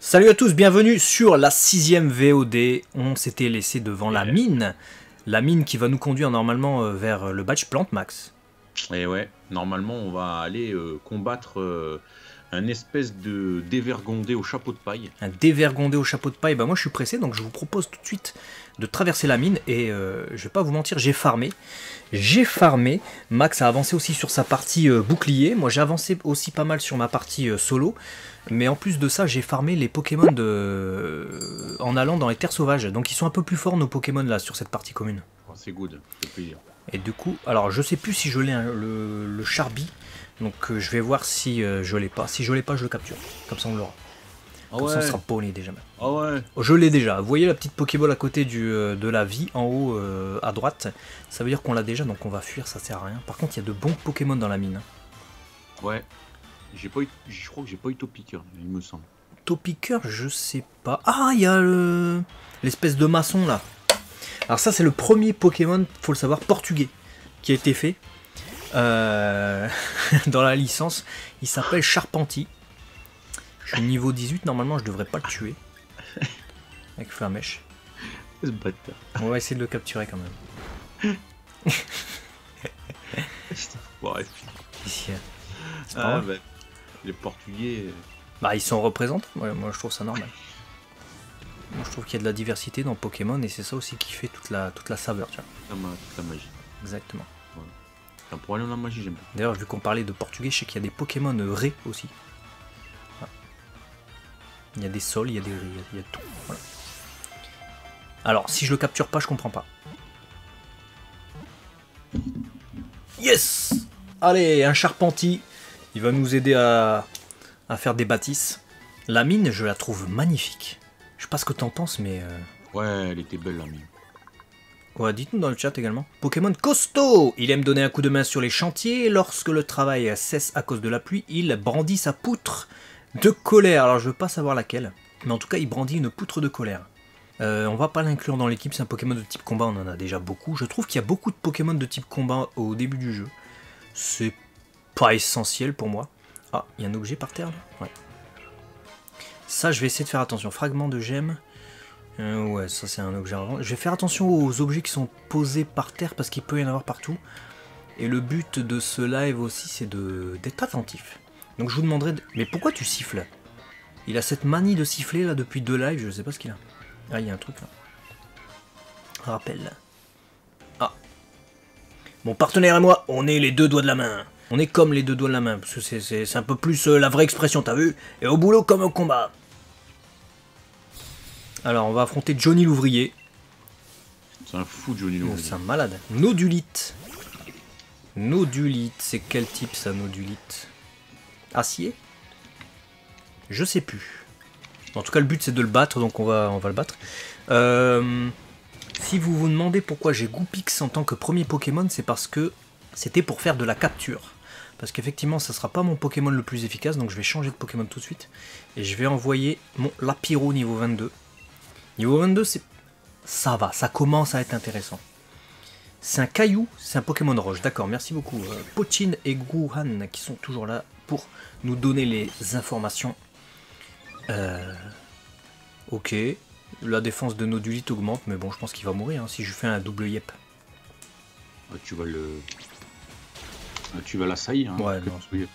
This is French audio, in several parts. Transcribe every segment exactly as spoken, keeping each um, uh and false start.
Salut à tous, bienvenue sur la sixième V O D. On s'était laissé devant la mine. La mine qui va nous conduire normalement vers le badge plante, Max. Et ouais, normalement on va aller euh, combattre euh, un espèce de dévergondé au chapeau de paille. Un dévergondé au chapeau de paille. Bah moi je suis pressé, donc je vous propose tout de suite de traverser la mine. Et euh, je vais pas vous mentir, j'ai farmé. J'ai farmé. Max a avancé aussi sur sa partie euh, bouclier. Moi j'ai avancé aussi pas mal sur ma partie euh, solo. Mais en plus de ça, j'ai farmé les Pokémon de... en allant dans les terres sauvages. Donc ils sont un peu plus forts nos Pokémon là sur cette partie commune. Oh, c'est good, c'est plaisir. Et du coup, alors je sais plus si je l'ai hein, le, le Charby. Donc euh, je vais voir si euh, je l'ai pas. Si je l'ai pas, je le capture. Comme ça on l'aura. Ah Comme ouais. ça on sera poli déjà. Ah ouais. Je l'ai déjà. Vous voyez la petite Pokéball à côté du, euh, de la vie en haut euh, à droite. Ça veut dire qu'on l'a déjà, donc on va fuir, ça sert à rien. Par contre, il y a de bons Pokémon dans la mine. Ouais. J'ai pas eu, je crois que j'ai pas eu Topiqueur, il me semble. Topiqueur, je sais pas. Ah, il y a le l'espèce de maçon là. Alors ça, c'est le premier Pokémon, faut le savoir, portugais, qui a été fait euh, dans la licence. Il s'appelle Charpentier. Je suis niveau dix-huit, normalement je devrais pas le tuer. Avec Flamèche. Ce bâtard. On va essayer de le capturer quand même. Ouais. Ici. C'est Ah, pas bah, les Portugais. Bah ils sont représentants, ouais, moi je trouve ça normal. Moi je trouve qu'il y a de la diversité dans Pokémon et c'est ça aussi qui fait toute la, toute la saveur. Tu vois. La, ma toute la magie. Exactement. Voilà. Enfin, pour aller dans la magie, j'aime bien. D'ailleurs vu qu'on parlait de portugais, je sais qu'il y a des Pokémon raies aussi. Voilà. Il y a des sols, il y a des raies, il y a tout. Voilà. Alors si je le capture pas, je comprends pas. Yes! Allez, un Charpentier. Il va nous aider à, à faire des bâtisses. La mine, je la trouve magnifique. Je sais pas ce que t'en penses, mais... Euh... Ouais, elle était belle la mine. Ouais, dites-nous dans le chat également. Pokémon costaud! Il aime donner un coup de main sur les chantiers. Lorsque le travail cesse à cause de la pluie, il brandit sa poutre de colère. Alors, je veux pas savoir laquelle. Mais en tout cas, il brandit une poutre de colère. Euh, on va pas l'inclure dans l'équipe, c'est un Pokémon de type combat, on en a déjà beaucoup. Je trouve qu'il y a beaucoup de Pokémon de type combat au début du jeu. C'est pas essentiel pour moi. Ah, il y a un objet par terre là? Ouais. Ça, je vais essayer de faire attention. Fragment de gemme. Euh, ouais, ça c'est un objet avant. Je vais faire attention aux objets qui sont posés par terre parce qu'il peut y en avoir partout. Et le but de ce live aussi, c'est de d'être attentif. Donc je vous demanderai... De... Mais pourquoi tu siffles? Il a cette manie de siffler là depuis deux lives, je sais pas ce qu'il a. Ah, il y a un truc là. Rappel. Ah. Mon partenaire et moi, on est les deux doigts de la main. On est comme les deux doigts de la main, parce que c'est un peu plus euh, la vraie expression, t'as vu? Et au boulot comme au combat. Alors, on va affronter Johnny l'ouvrier. C'est un fou, Johnny l'ouvrier. C'est un malade. Nodulite. Nodulite, c'est quel type ça, Nodulite? Acier? Je sais plus. En tout cas, le but c'est de le battre, donc on va, on va le battre. Euh, si vous vous demandez pourquoi j'ai Goupix en tant que premier Pokémon, c'est parce que c'était pour faire de la capture. Parce qu'effectivement, ça sera pas mon Pokémon le plus efficace, donc je vais changer de Pokémon tout de suite. Et je vais envoyer mon Lapiro niveau vingt-deux. Niveau vingt-deux, c'est ça va, ça commence à être intéressant. C'est un caillou, c'est un Pokémon roche. D'accord, merci beaucoup. Euh, Pochin et Gouhan qui sont toujours là pour nous donner les informations. Euh... Ok. La défense de Nodulite augmente, mais bon, je pense qu'il va mourir hein, si je fais un double yep. Ah, tu vas le... Ah, tu vas l'assaillir. Hein, ouais, non. Tu...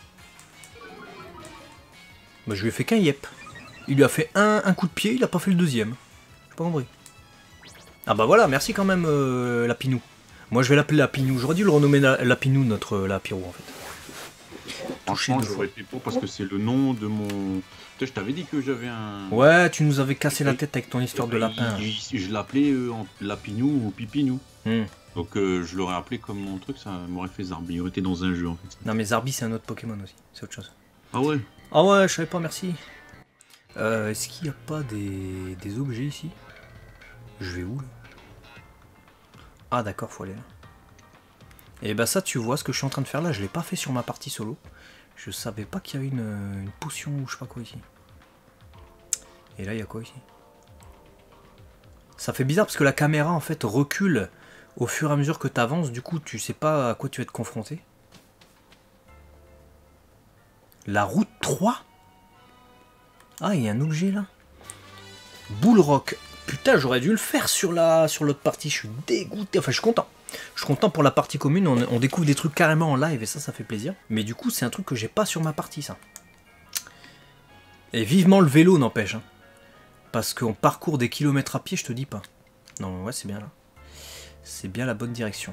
Bah, je lui ai fait qu'un yep. Il lui a fait un, un coup de pied, il a pas fait le deuxième. J'ai pas compris. Ah bah voilà, merci quand même euh, Lapinou. Moi je vais l'appeler Lapinou. J'aurais dû le renommer Lapinou, notre euh, Lapiro en fait. Franchement, j'aurais été pour parce que c'est le nom de mon... Je t'avais dit que j'avais un... Ouais, tu nous avais cassé la tête avec ton histoire de lapin. Je, je l'appelais euh, Lapinou ou Pipinou. Hmm. Donc euh, je l'aurais appelé comme mon truc, ça m'aurait fait Zarbi. Il aurait été dans un jeu en fait. Non mais Zarbi c'est un autre Pokémon aussi, c'est autre chose. Ah ouais? Ah ouais, je savais pas, merci. Euh, Est-ce qu'il n'y a pas des... des objets ici? Je vais où là? Ah d'accord, faut aller là. Et bah ça tu vois ce que je suis en train de faire là, je l'ai pas fait sur ma partie solo. Je savais pas qu'il y avait une, une potion ou je sais pas quoi ici. Et là il y a quoi ici? Ça fait bizarre parce que la caméra en fait recule au fur et à mesure que tu avances, du coup tu sais pas à quoi tu vas être confronté. La route trois? Ah, il y a un objet là. Bullrock. Putain, j'aurais dû le faire sur la sur l'autre partie. Je suis dégoûté. Enfin, je suis content. Je suis content pour la partie commune. On, on découvre des trucs carrément en live et ça, ça fait plaisir. Mais du coup, c'est un truc que j'ai pas sur ma partie, ça. Et vivement le vélo, n'empêche. Hein. Parce qu'on parcourt des kilomètres à pied, je te dis pas. Non, ouais, c'est bien là. C'est bien la bonne direction.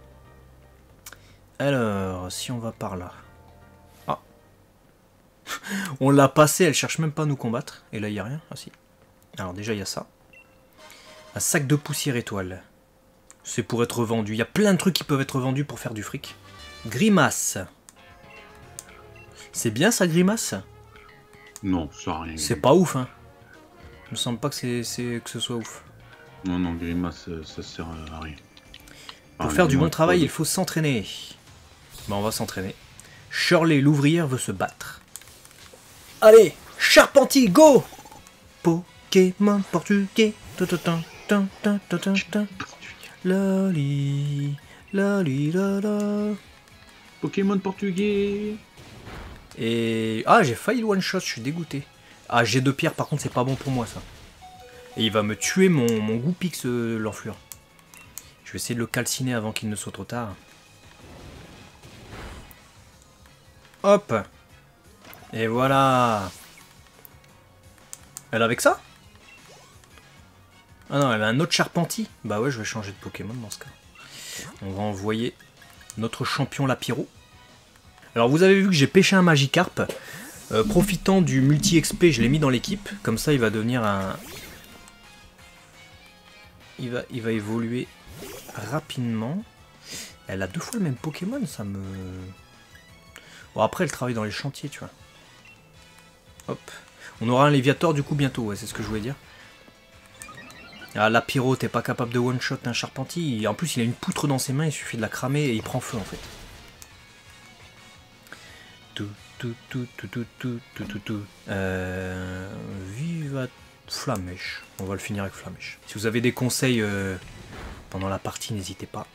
Alors, si on va par là. Ah. On l'a passé, elle cherche même pas à nous combattre. Et là, il n'y a rien. Ah si. Alors déjà, il y a ça. Un sac de poussière étoile. C'est pour être vendu. Il y a plein de trucs qui peuvent être vendus pour faire du fric. Grimace. C'est bien ça, Grimace? Non, ça rien. C'est pas ouf, hein. Il me semble pas que, c'est, c'est, que ce soit ouf. Non, non, Grimace, ça sert à rien. Pour ah, faire du bon travail, il faut s'entraîner. Bah, on va s'entraîner. Shirley, l'ouvrière, veut se battre. Allez, Charpentier, go! Pokémon portugais. Lali, lali, lala. Pokémon portugais. Et... Ah, j'ai failli le one-shot, je suis dégoûté. Ah, j'ai deux pierres, par contre, c'est pas bon pour moi, ça. Et il va me tuer mon, mon Goupix, euh, l'enflure. Je vais essayer de le calciner avant qu'il ne soit trop tard. Hop. Et voilà. Elle avec ça? Ah non, elle a un autre Charpentier. Bah ouais, je vais changer de Pokémon dans ce cas. On va envoyer notre champion Lapiro. Alors vous avez vu que j'ai pêché un Magikarp. Euh, profitant du multi-X P, je l'ai mis dans l'équipe. Comme ça, il va devenir un... Il va, il va évoluer rapidement. Elle a deux fois le même Pokémon, ça me... Bon, après, elle travaille dans les chantiers, tu vois. Hop. On aura un Léviator, du coup, bientôt, ouais, c'est ce que je voulais dire. Ah, Lapiro, t'es pas capable de one-shot un Charpentier. En plus, il a une poutre dans ses mains, il suffit de la cramer et il prend feu, en fait. Tout, tout, tout, tout, tout, tout, tout, tout, tout. Euh... Viva Flammèche. On va le finir avec Flammèche. Si vous avez des conseils euh, pendant la partie, n'hésitez pas.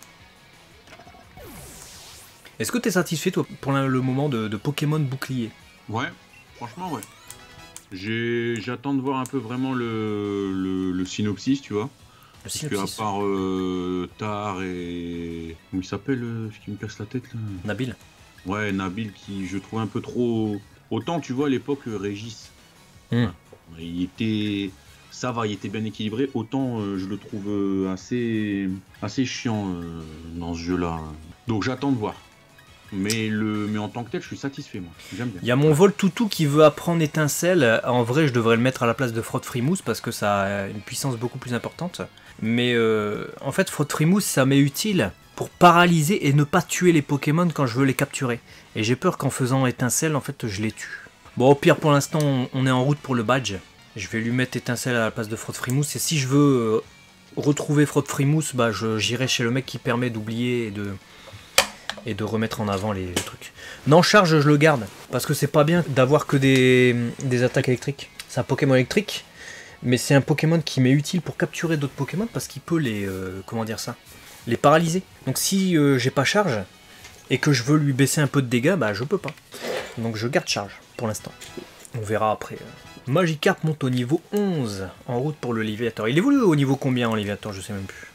Est-ce que tu es satisfait, toi, pour le moment, de, de Pokémon bouclier? Ouais, franchement, ouais. J'attends de voir un peu vraiment le, le, le synopsis, tu vois. Le Parce synopsis. Qu'à part euh, Tar et... Comment il s'appelle, euh, ce qui me casse la tête, là? Nabil. Ouais, Nabil, qui je trouve un peu trop... Autant, tu vois, à l'époque, Régis. Mm. Il était... Ça va, il était bien équilibré. Autant, euh, je le trouve euh, assez... assez chiant euh, dans ce jeu-là. Donc, j'attends de voir. Mais, le... mais en tant que tel, je suis satisfait, moi. J'aime bien. Il y a mon vol toutou qui veut apprendre étincelle. En vrai, je devrais le mettre à la place de Frotte Frimousse parce que ça a une puissance beaucoup plus importante. Mais euh, en fait, Frotte Frimousse, ça m'est utile pour paralyser et ne pas tuer les Pokémon quand je veux les capturer. Et j'ai peur qu'en faisant étincelle, en fait, je les tue. Bon, au pire, pour l'instant, on est en route pour le badge. Je vais lui mettre étincelle à la place de Frotte Frimousse. Et si je veux euh, retrouver Frotte Frimousse, bah, j'irai chez le mec qui permet d'oublier et de... et de remettre en avant les, les trucs. Non, charge, je le garde, parce que c'est pas bien d'avoir que des, des attaques électriques. C'est un Pokémon électrique, mais c'est un Pokémon qui m'est utile pour capturer d'autres Pokémon, parce qu'il peut les... Euh, comment dire ça? Les paralyser. Donc si euh, j'ai pas charge, et que je veux lui baisser un peu de dégâts, bah je peux pas. Donc je garde charge, pour l'instant. On verra après. Magikarp monte au niveau onze, en route pour le Léviator. Il évolue au niveau combien en Léviator? Je sais même plus.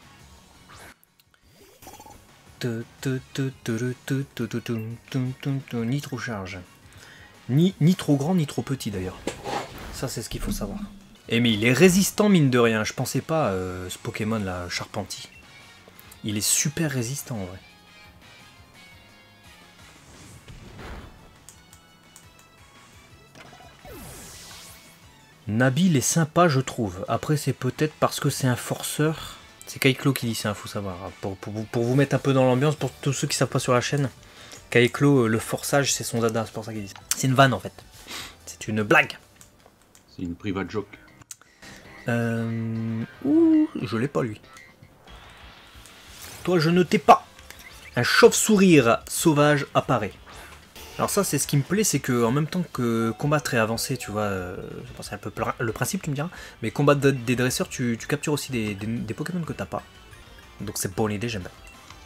Ni trop charge. Ni, ni trop grand, ni trop petit d'ailleurs. Ça, c'est ce qu'il faut savoir. Et mais il est résistant, mine de rien. Je pensais pas, euh, ce Pokémon là, Charpentier. Il est super résistant en vrai. Nabil est sympa, je trouve. Après, c'est peut-être parce que c'est un forceur. C'est Kaiklo qui dit ça, il faut savoir. Pour, pour, pour vous mettre un peu dans l'ambiance, pour tous ceux qui ne savent pas sur la chaîne, Kaiklo, le forçage, c'est son dada, c'est pour ça qu'il dit ça. C'est une vanne en fait. C'est une blague. C'est une private joke. Euh... Ouh, je l'ai pas lui. Toi, je ne t'ai pas. Un chauve-sourire sauvage apparaît. Alors ça, c'est ce qui me plaît, c'est que en même temps que combattre et avancer, tu vois, euh, c'est un peu le principe, tu me diras, mais combattre des dresseurs, tu, tu captures aussi des, des, des Pokémon que t'as pas. Donc c'est bonne idée, j'aime bien.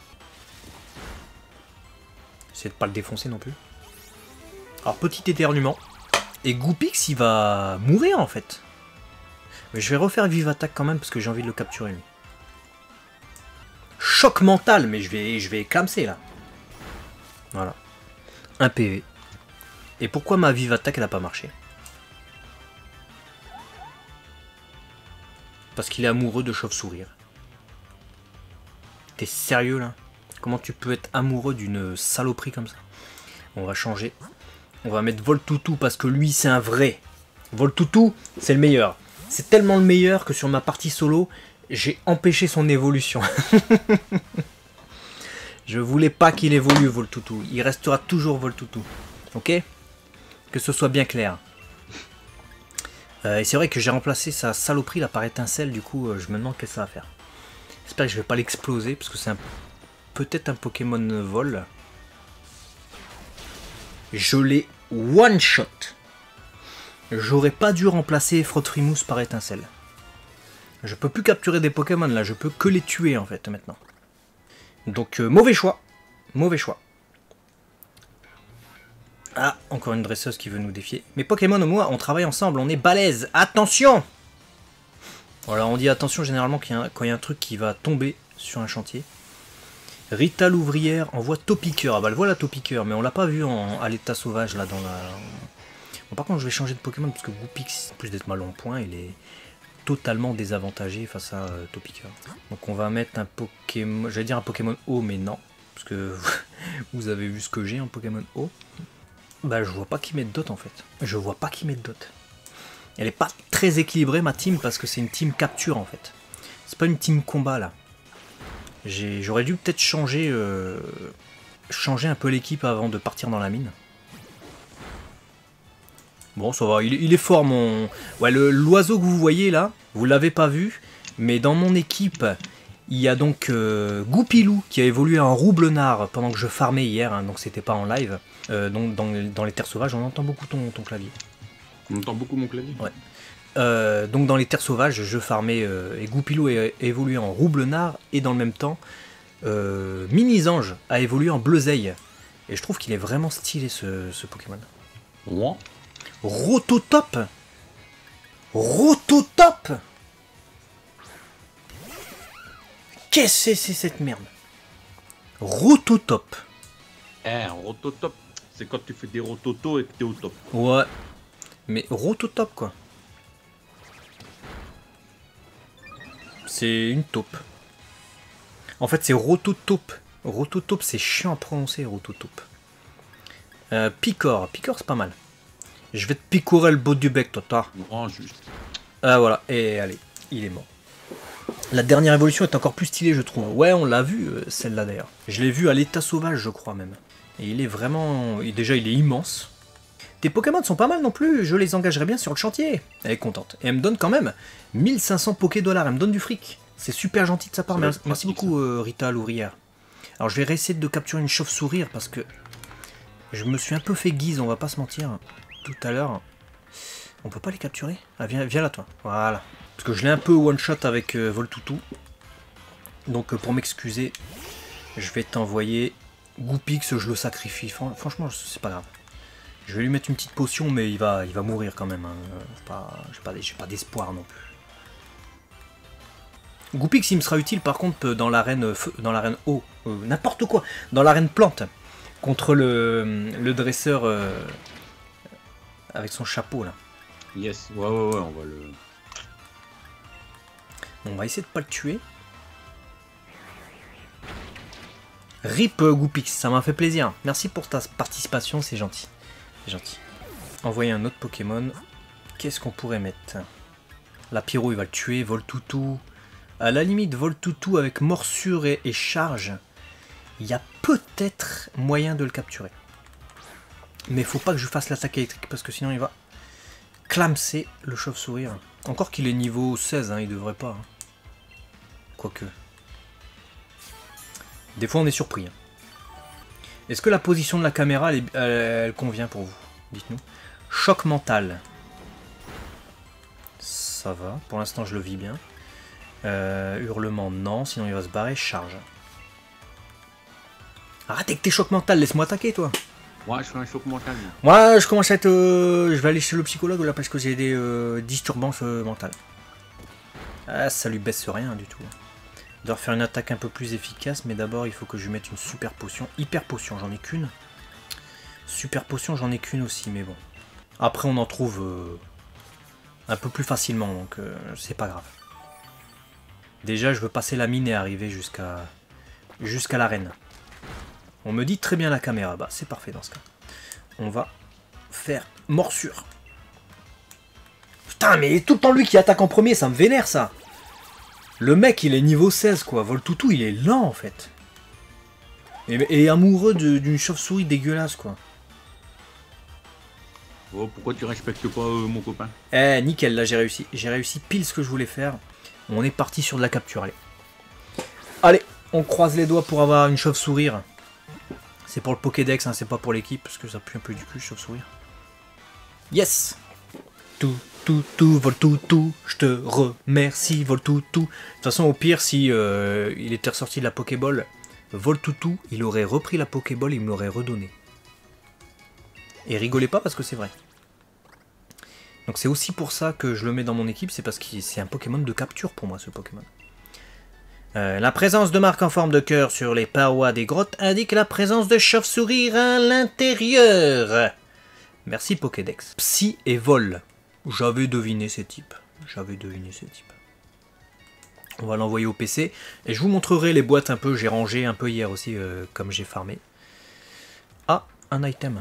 J'essaie de pas le défoncer non plus. Alors petit éternuement, et Goupix, il va mourir en fait. Mais je vais refaire vive attaque quand même parce que j'ai envie de le capturer lui. Choc mental, mais je vais, je vais clamser là. Voilà. un P V. Et pourquoi ma vive attaque elle n'a pas marché? Parce qu'il est amoureux de chauve-sourire. T'es sérieux là? Comment tu peux être amoureux d'une saloperie comme ça? On va changer. On va mettre Voltoutou parce que lui c'est un vrai. Voltoutou c'est le meilleur. C'est tellement le meilleur que sur ma partie solo, j'ai empêché son évolution. Je voulais pas qu'il évolue Voltoutou. Il restera toujours Voltoutou. Ok? Que ce soit bien clair. Euh, et c'est vrai que j'ai remplacé sa saloperie là par étincelle. Du coup, euh, je me demande qu'est-ce que ça va faire. J'espère que je vais pas l'exploser parce que c'est un... peut-être un Pokémon vol. Je l'ai one shot. J'aurais pas dû remplacer Frotfrimousse par étincelle. Je peux plus capturer des Pokémon là, je peux que les tuer en fait maintenant. Donc euh, mauvais choix. Mauvais choix. Ah, encore une dresseuse qui veut nous défier. Mais Pokémon et moi, on travaille ensemble, on est balèze. Attention! Voilà, on dit attention généralement qu'il y a, quand il y a un truc qui va tomber sur un chantier. Rita l'ouvrière envoie Topiqueur. Ah bah le voilà Topiqueur, mais on l'a pas vu en, à l'état sauvage là dans la... Bon, par contre je vais changer de Pokémon parce que Goupix, en plus d'être mal en point, il est totalement désavantagé face à euh, Topiqueur. Donc on va mettre un Pokémon, j'allais dire un Pokémon eau, mais non, parce que vous avez vu ce que j'ai en Pokémon eau. Bah je vois pas qui met de dot en fait. Je vois pas qui met de dot. Elle est pas très équilibrée ma team parce que c'est une team capture en fait. C'est pas une team combat là. J'aurais dû peut-être changer, euh, changer un peu l'équipe avant de partir dans la mine. Bon, ça va, il, il est fort mon... Ouais, l'oiseau que vous voyez là, vous l'avez pas vu, mais dans mon équipe, il y a donc euh, Goupilou qui a évolué en Roublenard pendant que je farmais hier, hein, donc c'était pas en live. Euh, donc dans, dans les terres sauvages, on entend beaucoup ton, ton clavier. On entend beaucoup mon clavier. Ouais. Euh, donc dans les terres sauvages, je farmais euh, et Goupilou a évolué en Roublenard et dans le même temps, euh, Mini-Zange a évolué en Bleuzeille. Et je trouve qu'il est vraiment stylé ce, ce Pokémon. Ouais. Rototop Rototop Qu'est-ce que c'est cette merde? Rototop. Eh, un rototop, c'est quand tu fais des rototos et que t'es au top. Ouais. Mais rototop quoi. C'est une taupe. En fait c'est rototaupe. Rototaupe c'est chiant à prononcer rototaupe. Euh, Picor. Picor c'est pas mal. Je vais te picorer le bout du bec toi. toi. Oh, juste. Ah voilà. Et allez. Il est mort. La dernière évolution est encore plus stylée je trouve. Ouais on l'a vu celle-là d'ailleurs. Je l'ai vu à l'état sauvage je crois même. Et il est vraiment... Et déjà il est immense. Tes Pokémon sont pas mal non plus, je les engagerai bien sur le chantier. Elle est contente. Et elle me donne quand même mille cinq cents Poké dollars, elle me donne du fric. C'est super gentil de sa part, merci, merci beaucoup euh, Rita l'ouvrière. Alors je vais réessayer de capturer une chauve-sourire parce que je me suis un peu fait guise, on va pas se mentir. Tout à l'heure, on peut pas les capturer? Ah viens, viens là toi, voilà. Parce que je l'ai un peu one-shot avec euh, Voltoutou. Donc euh, pour m'excuser, je vais t'envoyer Goupix, je le sacrifie. Franchement, c'est pas grave. Je vais lui mettre une petite potion, mais il va, il va mourir quand même. Hein. Pas, j'ai pas, j'ai pas d'espoir non plus. Goupix, il me sera utile par contre dans l'arène dans l'arène eau, euh, n'importe quoi, dans l'arène plante, contre le, le dresseur euh, avec son chapeau là. Yes, ouais, ouais, ouais, on va le... On va essayer de pas le tuer. Rip Goupix, ça m'a fait plaisir. Merci pour ta participation, c'est gentil. C'est gentil. Envoyer un autre Pokémon. Qu'est-ce qu'on pourrait mettre? La Pyro, il va le tuer. Voltoutou. À la limite, Voltoutou avec morsure et, et charge. Il y a peut-être moyen de le capturer. Mais faut pas que je fasse l'attaque électrique parce que sinon il va clamser le chauve-sourire. Encore qu'il est niveau seize, hein, il devrait pas. Hein. Quoique. Des fois on est surpris. Hein. Est-ce que la position de la caméra elle, elle, elle convient pour vous? Dites-nous. Choc mental. Ça va. Pour l'instant je le vis bien. Euh, hurlement non, sinon il va se barrer. Charge. Arrête avec tes chocs mentales, laisse-moi attaquer toi. Ouais, je fais un choc mental. Moi je commence à être... Euh, je vais aller chez le psychologue là parce que j'ai des euh, disturbances euh, mentales. Ah, ça lui baisse rien du tout. Il doit faire une attaque un peu plus efficace, mais d'abord il faut que je lui mette une super potion. Hyper potion, j'en ai qu'une. Super potion, j'en ai qu'une aussi, mais bon. Après, on en trouve euh, un peu plus facilement, donc euh, c'est pas grave. Déjà, je veux passer la mine et arriver jusqu'à jusqu'à l'arène. On me dit très bien la caméra, bah c'est parfait dans ce cas. On va faire morsure. Putain, mais tout le temps lui qui attaque en premier, ça me vénère ça. Le mec, il est niveau seize, quoi. Voltoutou, il est lent, en fait. Et, et amoureux d'une chauve-souris dégueulasse, quoi. Oh, pourquoi tu respectes pas euh, mon copain? Eh, nickel, là, j'ai réussi. J'ai réussi pile ce que je voulais faire. On est parti sur de la capture, allez. Allez, on croise les doigts pour avoir une chauve-souris. C'est pour le Pokédex, hein, c'est pas pour l'équipe, parce que ça pue un peu du cul, chauve-souris. Yes! Tout, tout, tout, Voltoutou, je te remercie, Voltoutou. De toute façon, au pire, si euh, il était ressorti de la Pokéball, Voltoutou, il aurait repris la Pokéball et il me l'aurait redonné. Et rigolez pas parce que c'est vrai. Donc c'est aussi pour ça que je le mets dans mon équipe, c'est parce que c'est un Pokémon de capture pour moi, ce Pokémon. Euh, la présence de marques en forme de cœur sur les parois des grottes indique la présence de chauves-souris à l'intérieur. Merci Pokédex. Psy et vol. J'avais deviné ces types. J'avais deviné ces types. On va l'envoyer au P C. Et je vous montrerai les boîtes un peu. J'ai rangé un peu hier aussi, euh, comme j'ai farmé. Ah, un item.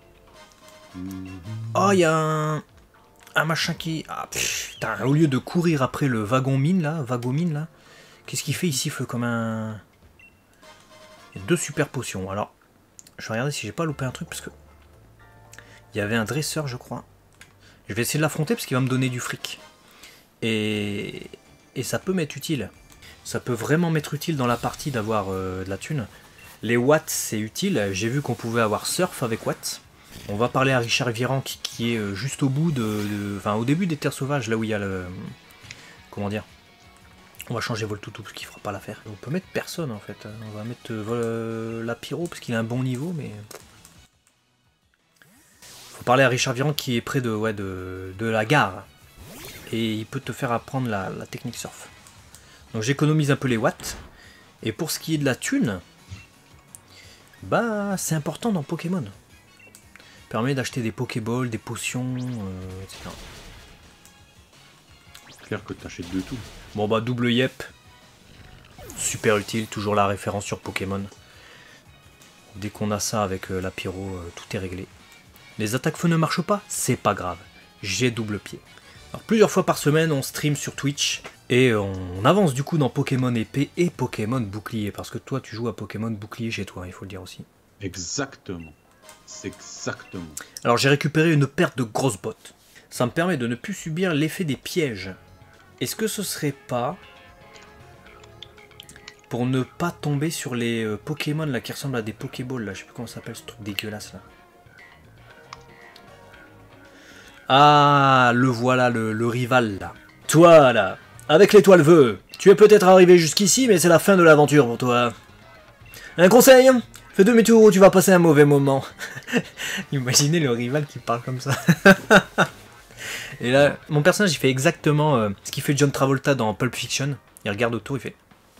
Oh, il y a un... un machin qui... Ah, putain, au lieu de courir après le wagon mine, là, wagon mine, là, qu'est-ce qu'il fait? Il siffle comme un... Il y a deux super potions. Alors, je vais regarder si j'ai pas loupé un truc, parce que... Il y avait un dresseur, je crois. Je vais essayer de l'affronter, parce qu'il va me donner du fric. Et... Et ça peut m'être utile. Ça peut vraiment m'être utile dans la partie d'avoir euh, de la thune. Les watts, c'est utile. J'ai vu qu'on pouvait avoir surf avec watts. On va parler à Richard Viran, qui, qui est juste au bout de, de... Enfin, au début des terres sauvages, là où il y a le... Comment dire? On va changer Voltoutou, parce qu'il fera pas l'affaire. On peut mettre personne, en fait. On va mettre euh, la Pyro, parce qu'il a un bon niveau, mais... Faut parler à Richard Viran, qui est près de, ouais, de, de la gare. Et il peut te faire apprendre la, la technique surf. Donc j'économise un peu les watts. Et pour ce qui est de la thune, bah c'est important dans Pokémon. Permet d'acheter des Pokéballs, des potions, euh, et cetera. C'est clair que tu achètes de tout. Bon bah double yep. Super utile, toujours la référence sur Pokémon. Dès qu'on a ça avec euh, la pyro, euh, tout est réglé. Les attaques feu ne marchent pas, c'est pas grave. J'ai double pied. Alors, plusieurs fois par semaine, on stream sur Twitch et on avance du coup dans Pokémon épée et Pokémon bouclier. Parce que toi, tu joues à Pokémon bouclier chez toi, il faut le dire aussi. Exactement. C'est exactement. Alors j'ai récupéré une paire de grosses bottes. Ça me permet de ne plus subir l'effet des pièges. Est-ce que ce serait pas pour ne pas tomber sur les euh, Pokémon là qui ressemblent à des Pokéballs là, je sais plus comment ça s'appelle ce truc dégueulasse là. Ah, le voilà, le, le rival là. Toi là, avec l'étoile vœu, tu es peut-être arrivé jusqu'ici, mais c'est la fin de l'aventure pour toi. Un conseil, fais demi-tour ou tu vas passer un mauvais moment. Imaginez le rival qui parle comme ça. Et là, mon personnage il fait exactement euh, ce qu'il fait John Travolta dans Pulp Fiction. Il regarde autour, il fait...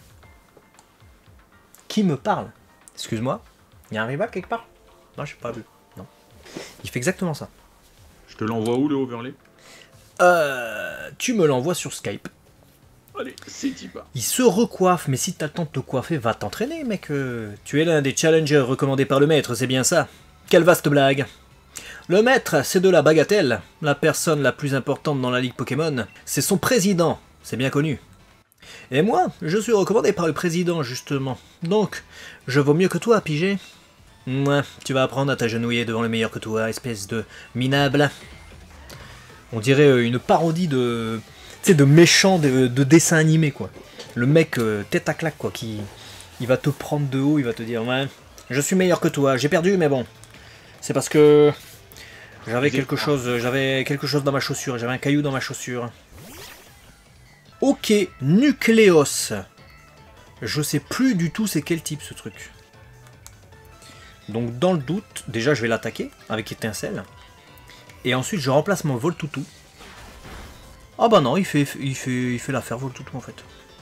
Qui me parle? Excuse-moi, il y a un rival quelque part? Non, je sais pas vu. Non. Il fait exactement ça. Je te l'envoie où le overlay? Euh... Tu me l'envoies sur Skype. Allez, c'est pas. Il se recoiffe, mais si t'as le temps de te coiffer, va t'entraîner, mec. Euh, tu es l'un des challengers recommandés par le maître, c'est bien ça. Quelle vaste blague. Le maître, c'est de la bagatelle. La personne la plus importante dans la ligue Pokémon, c'est son président, c'est bien connu. Et moi, je suis recommandé par le président, justement. Donc, je vaux mieux que toi, pigé. Ouais, tu vas apprendre à t'agenouiller devant le meilleur que toi, espèce de minable. On dirait une parodie de... Tu sais, de méchant de, de dessin animé, quoi. Le mec euh, tête à claque, quoi, qui... Il va te prendre de haut, il va te dire, ouais, je suis meilleur que toi, j'ai perdu, mais bon. C'est parce que... J'avais quelque chose, j'avais quelque chose dans ma chaussure, j'avais un caillou dans ma chaussure. Ok, Nucléos. Je sais plus du tout c'est quel type, ce truc. Donc, dans le doute, déjà, je vais l'attaquer avec étincelle. Et ensuite, je remplace mon Voltoutou. Ah bah non, il fait, il fait, il fait l'affaire Voltoutou en fait.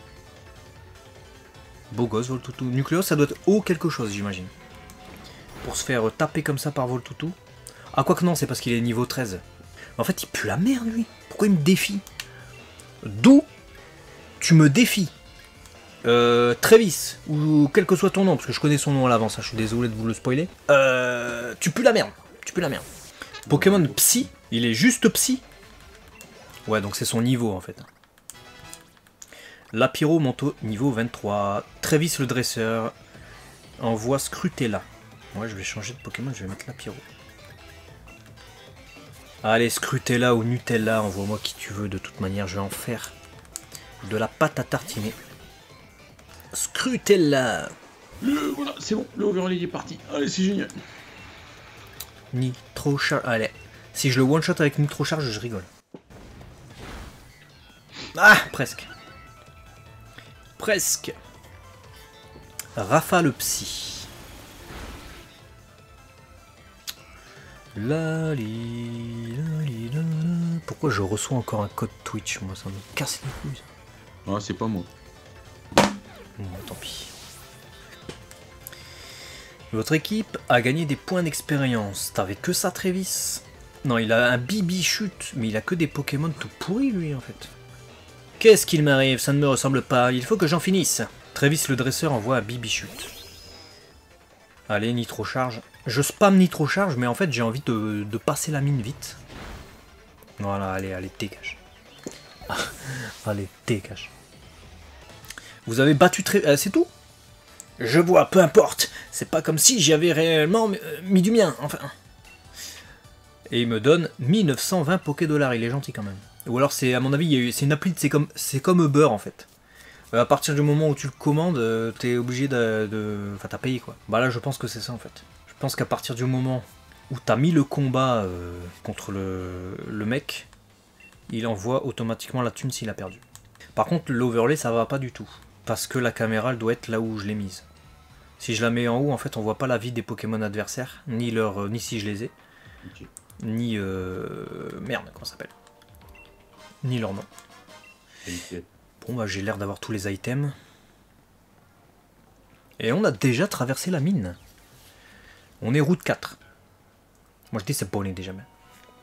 Beau gosse Voltoutou. Nucléos, ça doit être haut quelque chose, j'imagine. Pour se faire taper comme ça par Voltoutou. Ah, quoique non, c'est parce qu'il est niveau treize. En fait, il pue la merde, lui. Pourquoi il me défie? D'où tu me défies euh, Travis, ou quel que soit ton nom, parce que je connais son nom à l'avance, hein, je suis désolé de vous le spoiler. Euh, tu pues la merde. Tu pues la merde. Pokémon Psy, il est juste Psy. Ouais, donc c'est son niveau, en fait. Lapiro monte au niveau vingt-trois. Travis le dresseur envoie Scrutella. Ouais, je vais changer de Pokémon, je vais mettre Lapiro. Allez, Scrutella ou Nutella, envoie-moi qui tu veux, de toute manière, je vais en faire de la pâte à tartiner. Scrutella. Le, voilà, c'est bon, le overlay est parti. Allez, c'est génial. Nitro Charge. Allez, si je le one-shot avec Nitro Charge, je rigole. Ah, presque. Presque. Rafa le Psy. Lali, lali, lala. Pourquoi je reçois encore un code Twitch? Moi, ça me casse les couilles. Ah, c'est pas moi. Bon, tant pis. Votre équipe a gagné des points d'expérience. T'avais que ça, Travis? Non, il a un Bibichute, mais il a que des Pokémon tout pourris, lui, en fait. Qu'est-ce qu'il m'arrive? Ça ne me ressemble pas. Il faut que j'en finisse. Travis le dresseur envoie à Bibichute. Allez, Nitro Charge. Je spam Nitro Charge, mais en fait, j'ai envie de, de passer la mine vite. Voilà, allez, allez, dégage. Allez, dégage. Vous avez battu très... Euh, c'est tout? Je vois, peu importe. C'est pas comme si j'y avais réellement mis du mien, enfin. Et il me donne mille neuf cent vingt Pokédollars, il est gentil quand même. Ou alors, c'est à mon avis, c'est une appli, c'est comme, c'est comme Uber en fait. Euh, à partir du moment où tu le commandes, euh, t'es obligé de... de... Enfin, t'as payé quoi. Bah là, je pense que c'est ça en fait. Je pense qu'à partir du moment où t'as mis le combat euh, contre le, le mec, il envoie automatiquement la thune s'il a perdu. Par contre, l'overlay, ça va pas du tout. Parce que la caméra, elle doit être là où je l'ai mise. Si je la mets en haut, en fait, on voit pas la vie des Pokémon adversaires, ni leur, ni si je les ai, okay. ni euh... merde, comment ça s'appelle, ni leur nom. Okay. Bon, bah j'ai l'air d'avoir tous les items. Et on a déjà traversé la mine. On est route quatre. Moi je dis c'est pas on est déjà même.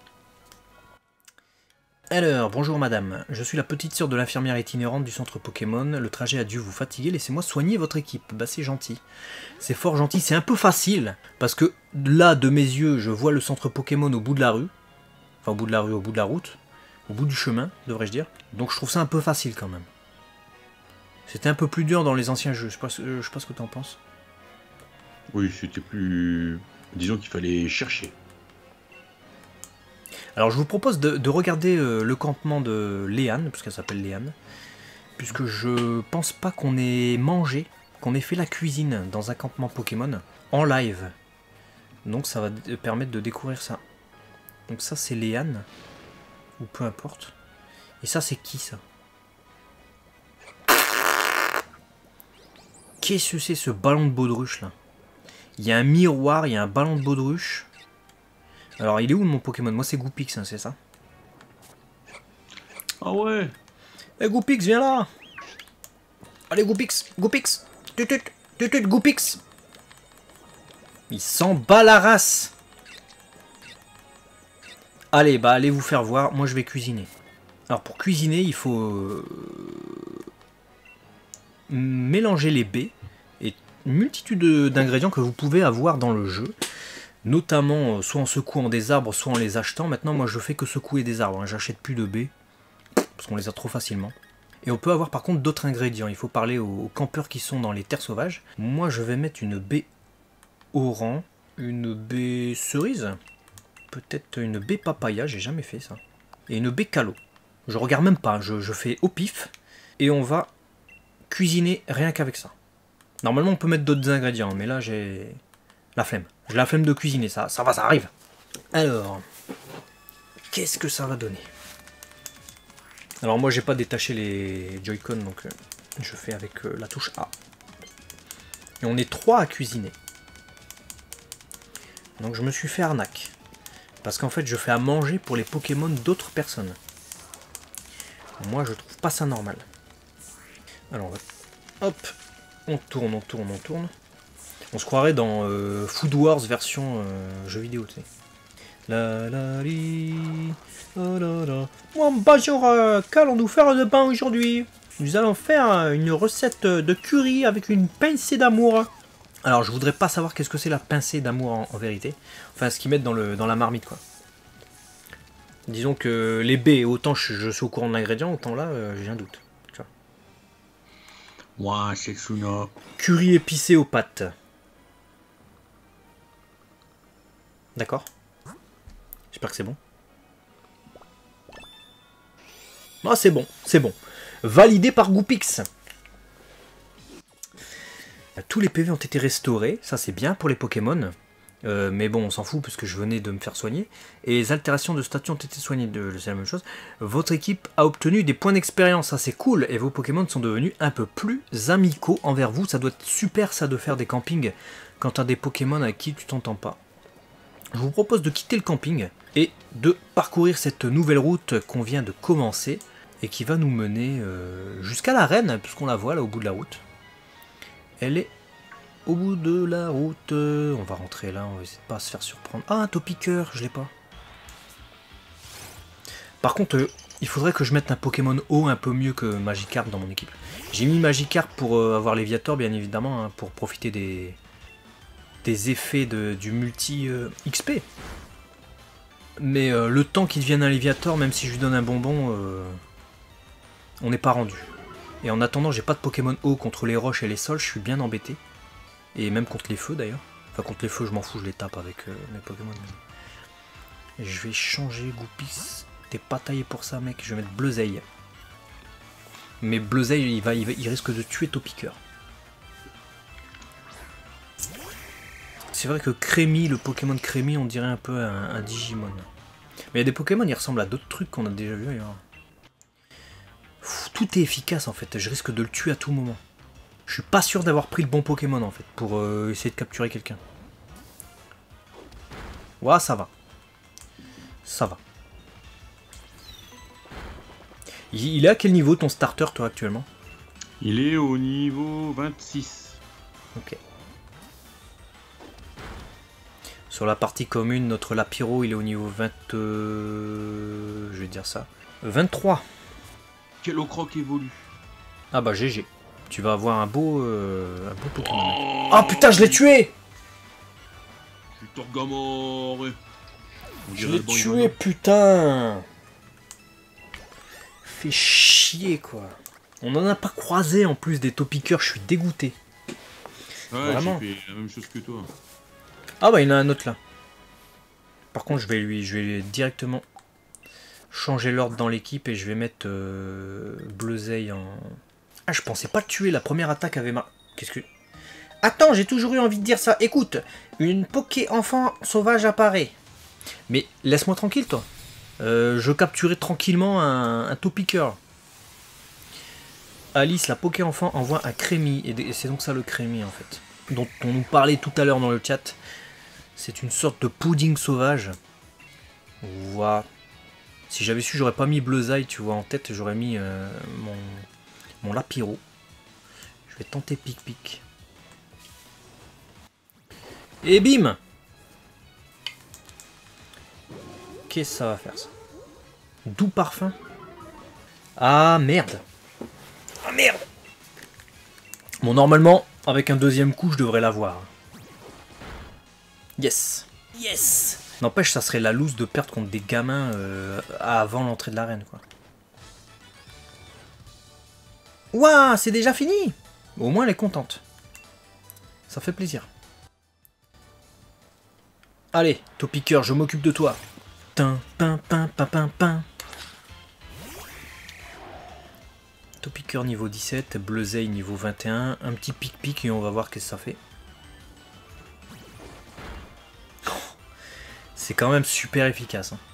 Alors, bonjour madame, je suis la petite sœur de l'infirmière itinérante du centre Pokémon, le trajet a dû vous fatiguer, laissez-moi soigner votre équipe. Bah c'est gentil, c'est fort gentil, c'est un peu facile, parce que là, de mes yeux, je vois le centre Pokémon au bout de la rue, enfin au bout de la rue, au bout de la route, au bout du chemin, devrais-je dire, donc je trouve ça un peu facile quand même. C'était un peu plus dur dans les anciens jeux, je sais pas, je sais pas ce que tu en penses. Oui, c'était plus... disons qu'il fallait chercher. Alors je vous propose de, de regarder euh, le campement de Léane, puisqu'elle s'appelle Léane, puisque je pense pas qu'on ait mangé, qu'on ait fait la cuisine dans un campement Pokémon en live. Donc ça va permettre de découvrir ça. Donc ça c'est Léane, ou peu importe. Et ça c'est qui ça? Qu'est-ce que c'est ce ballon de baudruche là? Il y a un miroir, il y a un ballon de baudruche. Alors, il est où mon Pokémon? Moi, c'est Goupix, hein, c'est ça? Ah ouais. Eh, hey, Goupix, viens là. Allez, Goupix, Goupix. Tutut, tutut, Goupix. Il s'en bat la race. Allez, bah, allez vous faire voir. Moi, je vais cuisiner. Alors, pour cuisiner, il faut... Euh, mélanger les baies et une multitude d'ingrédients que vous pouvez avoir dans le jeu. Notamment soit en secouant des arbres, soit en les achetant. Maintenant, moi, je fais que secouer des arbres. Hein. J'achète plus de baies, parce qu'on les a trop facilement. Et on peut avoir par contre d'autres ingrédients. Il faut parler aux campeurs qui sont dans les terres sauvages. Moi, je vais mettre une baie oran, une baie cerise, peut-être une baie papaya, j'ai jamais fait ça. Et une baie calo. Je regarde même pas, je, je fais au pif. Et on va cuisiner rien qu'avec ça. Normalement, on peut mettre d'autres ingrédients, mais là, j'ai... la flemme. J'ai la flemme de cuisiner, ça, ça va, ça arrive. Alors, qu'est-ce que ça va donner? Alors moi, j'ai pas détaché les Joy-Con, donc euh, je fais avec euh, la touche A. Et on est trois à cuisiner. Donc je me suis fait arnaque. Parce qu'en fait, je fais à manger pour les Pokémon d'autres personnes. Moi, je trouve pas ça normal. Alors, on va... hop, on tourne, on tourne, on tourne. On se croirait dans euh, Food Wars version euh, jeu vidéo, tu sais. La la li, la la la. Bon, bonjour, euh, qu'allons-nous faire de pain aujourd'hui? Nous allons faire euh, une recette de curry avec une pincée d'amour. Alors, je voudrais pas savoir qu'est-ce que c'est la pincée d'amour en, en vérité. Enfin, ce qu'ils mettent dans, le, dans la marmite, quoi. Disons que les baies, autant je, je suis au courant de l'ingrédient, autant là, euh, j'ai un doute. Tu vois. Moi, c'est Suna. Curry épicé aux pâtes. D'accord. J'espère que c'est bon. Ah, c'est bon, c'est bon. Validé par Goopix. Tous les P V ont été restaurés, ça c'est bien pour les Pokémon. Euh, mais bon, on s'en fout puisque je venais de me faire soigner. Et les altérations de statut ont été soignées, de, c'est la même chose. Votre équipe a obtenu des points d'expérience, ça c'est cool. Et vos Pokémon sont devenus un peu plus amicaux envers vous. Ça doit être super ça de faire des campings quand tu as des Pokémon avec qui tu t'entends pas. Je vous propose de quitter le camping et de parcourir cette nouvelle route qu'on vient de commencer et qui va nous mener euh, jusqu'à l'arène, puisqu'on la voit là au bout de la route. Elle est au bout de la route. On va rentrer là, on va essayer de pas se faire surprendre. Ah, un Topiqueur, je l'ai pas. Par contre, euh, il faudrait que je mette un Pokémon eau un peu mieux que Magikarp dans mon équipe. J'ai mis Magikarp pour euh, avoir Léviator, bien évidemment, hein, pour profiter des... des effets de, du multi euh, X P. Mais euh, le temps qu'il devienne un Léviator, même si je lui donne un bonbon, euh, on n'est pas rendu. Et en attendant, j'ai pas de Pokémon eau contre les roches et les sols, je suis bien embêté. Et même contre les feux d'ailleurs. Enfin contre les feux, je m'en fous, je les tape avec euh, mes Pokémon. Et je vais changer Goopix. T'es pas taillé pour ça mec, je vais mettre Bleuzeil. Mais Bleuzeil, il, va, il, va, il risque de tuer Topiqueur. C'est vrai que Crémy, le Pokémon Crémy, on dirait un peu un, un Digimon. Mais il y a des Pokémon, ils ressemblent à d'autres trucs qu'on a déjà vu ailleurs. Pff, tout est efficace en fait, je risque de le tuer à tout moment. Je suis pas sûr d'avoir pris le bon Pokémon en fait, pour euh, essayer de capturer quelqu'un. Ouah, ça va. Ça va. Il, il est à quel niveau ton starter toi actuellement? Il est au niveau vingt-six. Ok. Sur la partie commune, notre Lapiro, il est au niveau vingt... Euh, je vais dire ça. vingt-trois. Quel Ocroc évolue. Ah bah G G. Tu vas avoir un beau, euh, un beau Pokémon. Ah oh, putain, je l'ai tué. Je suis Torgamore. Je l'ai tué, putain. Fait chier, quoi. On en a pas croisé, en plus, des Topiqueurs. Je suis dégoûté. Ouais, j'ai fait la même chose que toi. Ah bah, il y en a un autre, là. Par contre, je vais lui, je vais directement changer l'ordre dans l'équipe et je vais mettre euh, Bleuzeil en... Ah, je pensais pas le tuer, la première attaque avait mar... Qu'est-ce que... Attends, j'ai toujours eu envie de dire ça. Écoute, une Poké enfant sauvage apparaît. Mais laisse-moi tranquille, toi. Euh, je capturais tranquillement un, un Topiqueur. Alice, la Poké enfant, envoie un Crémy. Et c'est donc ça le Crémy, en fait. Dont on nous parlait tout à l'heure dans le chat. C'est une sorte de pudding sauvage. Voilà. Si j'avais su, j'aurais pas mis Bleuzeil, tu vois, en tête. J'aurais mis euh, mon... Mon Lapiro. Je vais tenter pic-pic. Et bim! Qu'est-ce que ça va faire ça? Doux parfum. Ah merde! Ah merde! Bon, normalement, avec un deuxième coup, je devrais l'avoir. Yes! Yes! N'empêche, ça serait la loose de perdre contre des gamins euh, avant l'entrée de l'arène, quoi. Ouah, c'est déjà fini! Au moins, elle est contente. Ça fait plaisir. Allez, Topiqueur, je m'occupe de toi. Tin, pin, pin, pin, pin, pin. Topiqueur niveau dix-sept, Bleuzeil niveau vingt et un. Un petit pic-pic et on va voir qu'est-ce que ça fait. C'est quand même super efficace. Hein.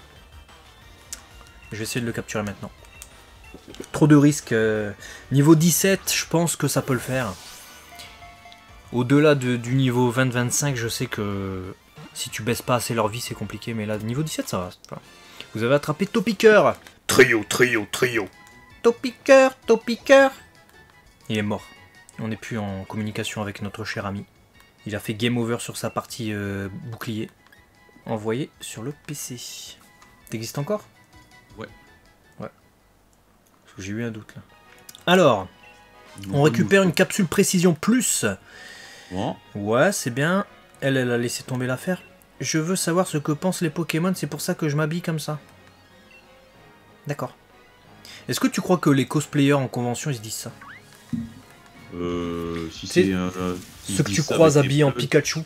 Je vais essayer de le capturer maintenant. Trop de risques. Euh, niveau dix-sept, je pense que ça peut le faire. Au-delà de, du niveau vingt vingt-cinq, je sais que si tu baisses pas assez leur vie, c'est compliqué. Mais là, niveau dix-sept, ça va. Vous avez attrapé Topiqueur. Trio, trio, trio. Topiqueur, Topiqueur. Il est mort. On n'est plus en communication avec notre cher ami. Il a fait game over sur sa partie euh, bouclier. Envoyé sur le P C. T'existes encore? Ouais. Ouais. Parce que j'ai eu un doute là. Alors, on récupère une capsule précision plus. Bon. Ouais, c'est bien. Elle, elle a laissé tomber l'affaire. Je veux savoir ce que pensent les Pokémon, c'est pour ça que je m'habille comme ça. D'accord. Est-ce que tu crois que les cosplayers en convention, ils se disent ça? Euh, si C'est c'est euh, ceux que tu croises habillés en Pikachu.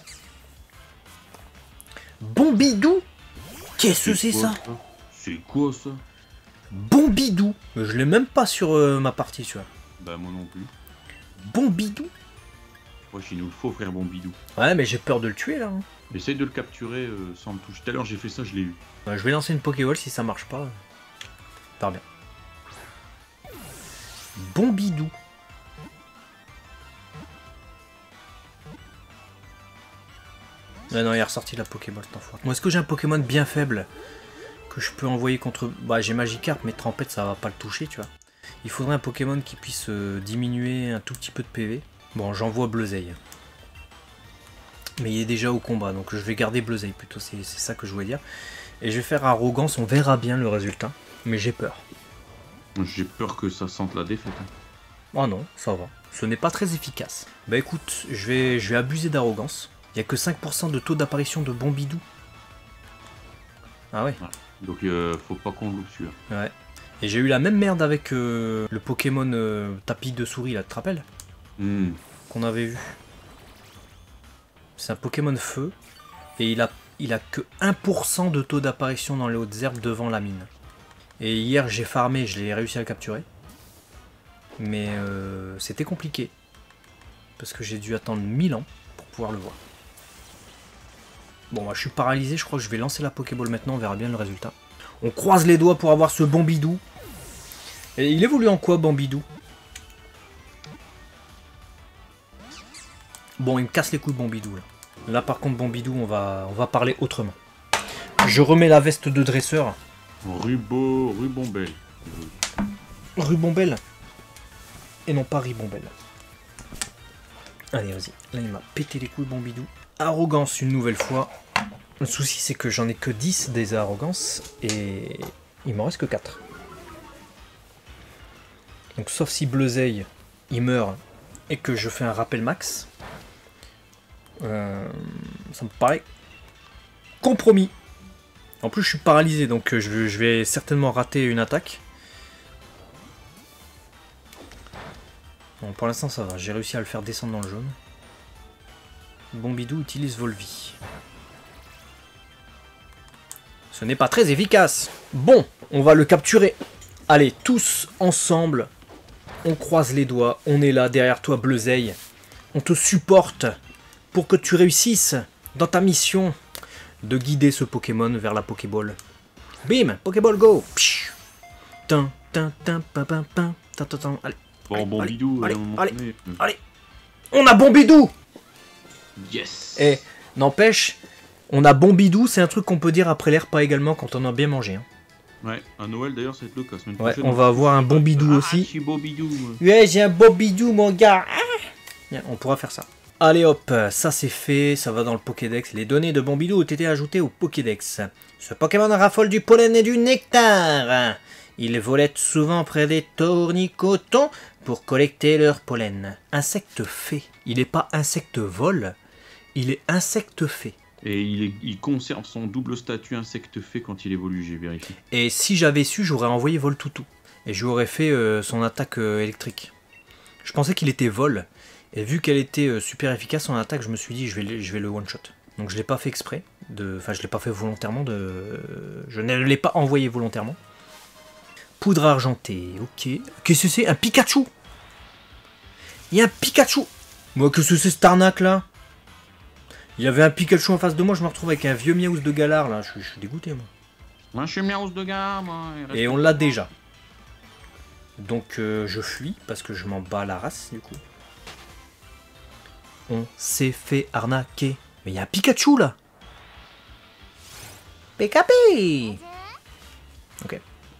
Bombidou. Qu'est-ce que c'est ça? C'est quoi ça? Bombidou. Je l'ai même pas sur euh, ma partie, tu vois. Bah moi non plus. Bombidou. Moi il nous le faut frère Bombidou. Ouais, mais j'ai peur de le tuer là. Hein. Essaye de le capturer euh, sans me toucher. Tout à l'heure j'ai fait ça, je l'ai eu. Ouais, je vais lancer une Pokéball si ça marche pas. Part bien. Bombidou. Ah non, il est ressorti la Pokéball, cet enfoiré. Moi, est-ce que j'ai un Pokémon bien faible que je peux envoyer contre... Bah, j'ai Magikarp, mais Trempette, ça va pas le toucher, tu vois. Il faudrait un Pokémon qui puisse euh, diminuer un tout petit peu de P V. Bon, j'envoie Bleuzeil. Mais il est déjà au combat, donc je vais garder Bleuzeil plutôt, c'est ça que je voulais dire. Et je vais faire Arrogance, on verra bien le résultat. Mais j'ai peur. J'ai peur que ça sente la défaite. Hein. Oh non, ça va. Ce n'est pas très efficace. Bah écoute, je vais, je vais abuser d'Arrogance. Il n'y a que cinq pour cent de taux d'apparition de Bombidou. Ah ouais. Ouais. Donc euh, faut pas qu'on loupe celui-là. Ouais. Et j'ai eu la même merde avec euh, le Pokémon euh, tapis de souris, là, tu te rappelles? mm. Qu'on avait vu. C'est un Pokémon feu. Et il a, il a que un pour cent de taux d'apparition dans les hautes herbes devant la mine. Et hier j'ai farmé, je l'ai réussi à le capturer. Mais euh, c'était compliqué. Parce que j'ai dû attendre mille ans pour pouvoir le voir. Bon, bah, je suis paralysé, je crois que je vais lancer la Pokéball maintenant, on verra bien le résultat. On croise les doigts pour avoir ce Bombidou. Et il évolue en quoi, Bombidou? Bon, il me casse les couilles, Bombidou, là. Là, par contre, Bombidou, on va, on va parler autrement. Je remets la veste de dresseur. Rubo, Rubombelle. Rubombelle. Et non pas Ribombelle. Allez, vas-y. Là, il m'a pété les couilles, Bombidou. Arrogance, une nouvelle fois. Le souci, c'est que j'en ai que dix des arrogances. Et il m'en reste que quatre. Donc, sauf si Bleuzeil, il meurt et que je fais un rappel max. Euh, ça me paraît compromis. En plus, je suis paralysé, donc je, je vais certainement rater une attaque. Bon, pour l'instant, ça va. J'ai réussi à le faire descendre dans le jaune. Bombidou utilise Volvi. Ce n'est pas très efficace. Bon, on va le capturer. Allez, tous ensemble. On croise les doigts. On est là, derrière toi, Bleuzeil. On te supporte pour que tu réussisses dans ta mission de guider ce Pokémon vers la Pokéball. Bim, Pokéball go. Psh. Tin, tin, tin, pin, pin, pin. Tin, tin, tin. Allez. Bon, allez, Bombidou, allez, allez, allez, allez, allez. On a Bombidou. Yes. Et n'empêche, on a Bombidou, c'est un truc qu'on peut dire après l'air pas également quand on a bien mangé. Hein. Ouais, à Noël d'ailleurs, ça va être le cas. Semaine Ouais, prochaine, on va avoir un Bombidou ah, aussi. Je suis Bombidou. Ouais, j'ai un Bombidou, mon gars. Ah. Bien, on pourra faire ça. Allez hop, ça c'est fait, ça va dans le Pokédex. Les données de Bombidou ont été ajoutées au Pokédex. Ce Pokémon raffole du pollen et du nectar. Il volette souvent près des tournicotons pour collecter leur pollen. Insecte fée. Il n'est pas insecte vol, il est insecte fée. Et il, est, il conserve son double statut insecte fée quand il évolue, j'ai vérifié. Et si j'avais su, j'aurais envoyé Voltoutou. Et je lui aurais fait euh, son attaque euh, électrique. Je pensais qu'il était vol. Et vu qu'elle était euh, super efficace en attaque, je me suis dit je vais, je vais le one-shot. Donc je l'ai pas fait exprès. De... Enfin, je l'ai pas fait volontairement. De... Je ne l'ai pas envoyé volontairement. Poudre argentée, ok. Qu'est-ce que c'est? Un Pikachu. Il y a un Pikachu. Moi, qu'est-ce que c'est cette arnaque là? Il y avait un Pikachu en face de moi, je me retrouve avec un vieux Miaus de Galar là. Je, je suis dégoûté moi. Moi, je suis Miaus de Galar, moi. Et on l'a déjà. Donc euh, je fuis parce que je m'en bats la race du coup. On s'est fait arnaquer. Mais il y a un Pikachu là. P K P. Ok.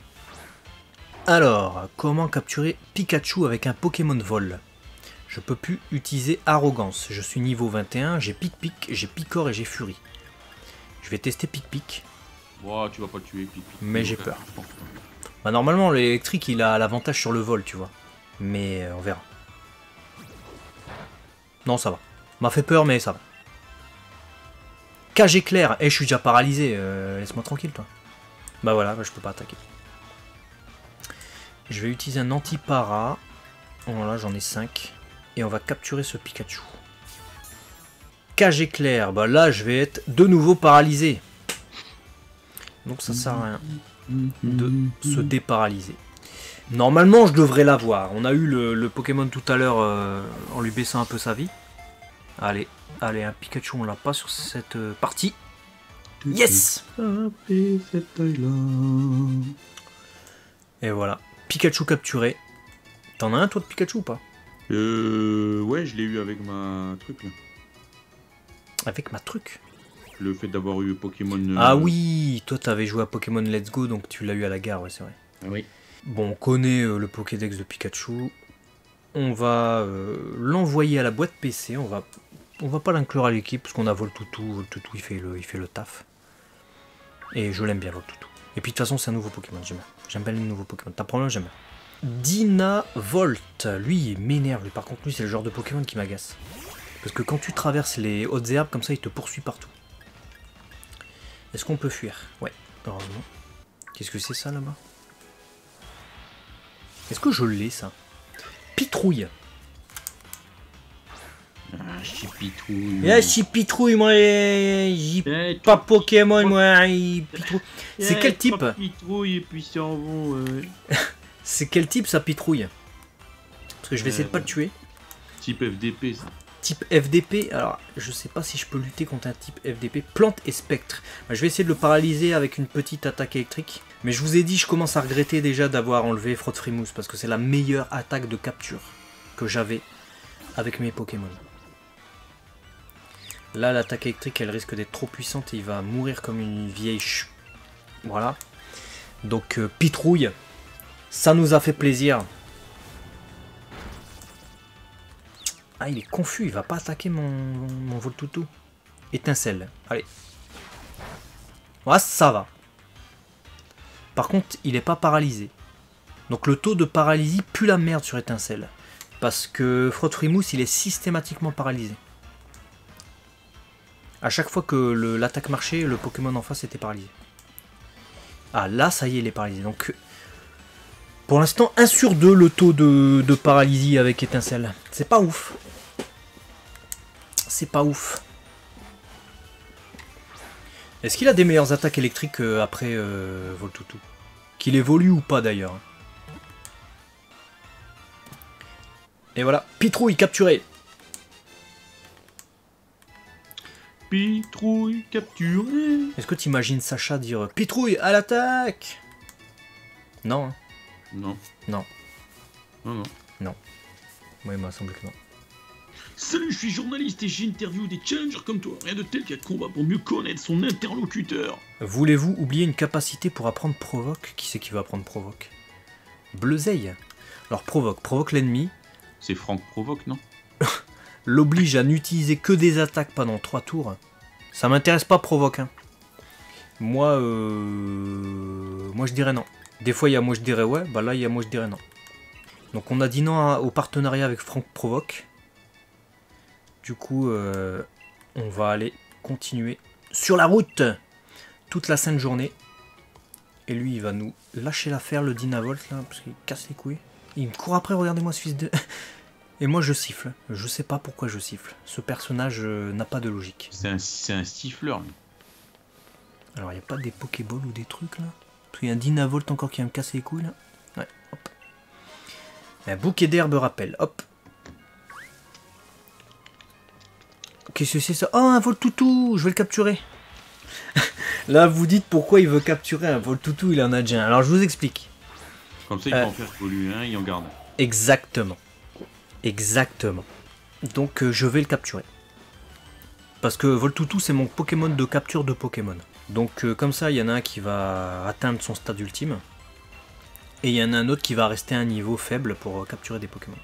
Alors, comment capturer Pikachu avec un Pokémon vol? Je peux plus utiliser Arrogance. Je suis niveau vingt et un, j'ai Pic-Pic, j'ai Picor et j'ai Furie. Je vais tester Pic-Pic. Oh, tu vas pas le tuer, Pic-Pic. Mais j'ai peur. Bah, normalement, l'électrique, il a l'avantage sur le vol, tu vois. Mais euh, on verra. Non, ça va. M'a fait peur, mais ça va. Cage éclair. Eh, je suis déjà paralysé. Euh, Laisse-moi tranquille, toi. Bah voilà, bah, je peux pas attaquer. Je vais utiliser un anti-para. Voilà, j'en ai cinq. Et on va capturer ce Pikachu. Cage éclair. Bah là, je vais être de nouveau paralysé. Donc ça sert à rien de se déparalyser. Normalement, je devrais l'avoir. On a eu le, le Pokémon tout à l'heure euh, en lui baissant un peu sa vie. Allez, allez, un Pikachu, on l'a pas sur cette euh, partie. Yes! Et voilà, Pikachu capturé. T'en as un toi de Pikachu ou pas? Euh... Ouais, je l'ai eu avec ma truc là. Avec ma truc? Le fait d'avoir eu Pokémon... Euh... Ah oui, toi t'avais joué à Pokémon Let's Go, donc tu l'as eu à la gare, ouais c'est vrai. Ah oui. Bon, on connaît euh, le Pokédex de Pikachu. On va euh, l'envoyer à la boîte P C. On va, on va pas l'inclure à l'équipe parce qu'on a Voltoutou. Voltoutou, il fait le, il fait le taf. Et je l'aime bien, Voltoutou. Et puis de toute façon, c'est un nouveau Pokémon. J'aime bien. J'aime bien les nouveaux Pokémon. T'as problème, j'aime bien. Dynavolt. Lui, il m'énerve. Lui, par contre, lui, c'est le genre de Pokémon qui m'agace. Parce que quand tu traverses les hautes herbes, comme ça, il te poursuit partout. Est-ce qu'on peut fuir? Ouais, heureusement. Qu'est-ce que c'est ça là-bas? Est-ce que je l'ai ça? Pitrouille. Ah, Chipitrouille. Ah, Chipitrouille, moi, j'ai Eh, pas Pokémon, moi, Pitrouille. C'est quel type? Pitrouille et puis s'en vont. Euh... C'est quel type ça, Pitrouille? Parce que je vais essayer de pas le tuer. Type F D P, ça. Type F D P, alors je sais pas si je peux lutter contre un type F D P. Plante et spectre. Je vais essayer de le paralyser avec une petite attaque électrique. Mais je vous ai dit, je commence à regretter déjà d'avoir enlevé Fraude Frimousse. Parce que c'est la meilleure attaque de capture que j'avais avec mes Pokémon. Là, l'attaque électrique, elle risque d'être trop puissante et il va mourir comme une vieille ch... Voilà. Donc, euh, Pitrouille, ça nous a fait plaisir. Ah, il est confus, il va pas attaquer mon, mon Voltoutou. Étincelle, allez. Ah, ça va. Par contre, il n'est pas paralysé. Donc le taux de paralysie pue la merde sur Étincelle. Parce que Fraude Frimousse, il est systématiquement paralysé. À chaque fois que l'attaque marchait, le Pokémon en face était paralysé. Ah, là, ça y est, il est paralysé. Donc, pour l'instant, un sur deux le taux de, de paralysie avec Étincelle. C'est pas ouf. C'est pas ouf. Est-ce qu'il a des meilleures attaques électriques euh, après euh, Voltoutou? Qu'il évolue ou pas d'ailleurs? Et voilà, Pitrouille capturé. Pitrouille capturé. Est-ce que tu imagines Sacha dire Pitrouille à l'attaque? Non. Hein. Non. Non. Non, non. Non. Moi, il m'a semblé que non. Salut, je suis journaliste et j'interviewe des challengers comme toi. Rien de tel qu'un combat pour mieux connaître son interlocuteur. Voulez-vous oublier une capacité pour apprendre provoque? Qui c'est qui va apprendre provoque? Bleuzeille. Alors provoque, provoque l'ennemi. C'est Franck Provoque, non? L'oblige à n'utiliser que des attaques pendant trois tours. Ça m'intéresse pas provoque. Hein. Moi, euh... moi je dirais non. Des fois il y a moi je dirais ouais, bah là il y a moi je dirais non. Donc on a dit non à, au partenariat avec Franck Provoque. Du coup, euh, on va aller continuer sur la route toute la sainte journée. Et lui, il va nous lâcher l'affaire, le Dynavolt, là, parce qu'il casse les couilles. Il me court après, regardez-moi ce fils de... Et moi, je siffle. Je sais pas pourquoi je siffle. Ce personnage euh, n'a pas de logique. C'est un, c'est un siffleur, lui. Alors, il n'y a pas des Pokéballs ou des trucs, là? Parce qu'il y a un Dynavolt encore qui va me casser les couilles, là. Ouais, hop. Un bouquet d'herbe rappel, hop. Qu'est-ce que c'est ça? Oh, un Voltoutou! Je vais le capturer. Là, vous dites pourquoi il veut capturer un Voltoutou, il en a déjà un. Alors, je vous explique. Comme ça, il euh... peut en faire pour lui, hein, il en garde. Exactement. Exactement. Donc, euh, je vais le capturer. Parce que Voltoutou, c'est mon Pokémon de capture de Pokémon. Donc euh, comme ça, il y en a un qui va atteindre son stade ultime. Et il y en a un autre qui va rester à un niveau faible pour euh, capturer des Pokémon.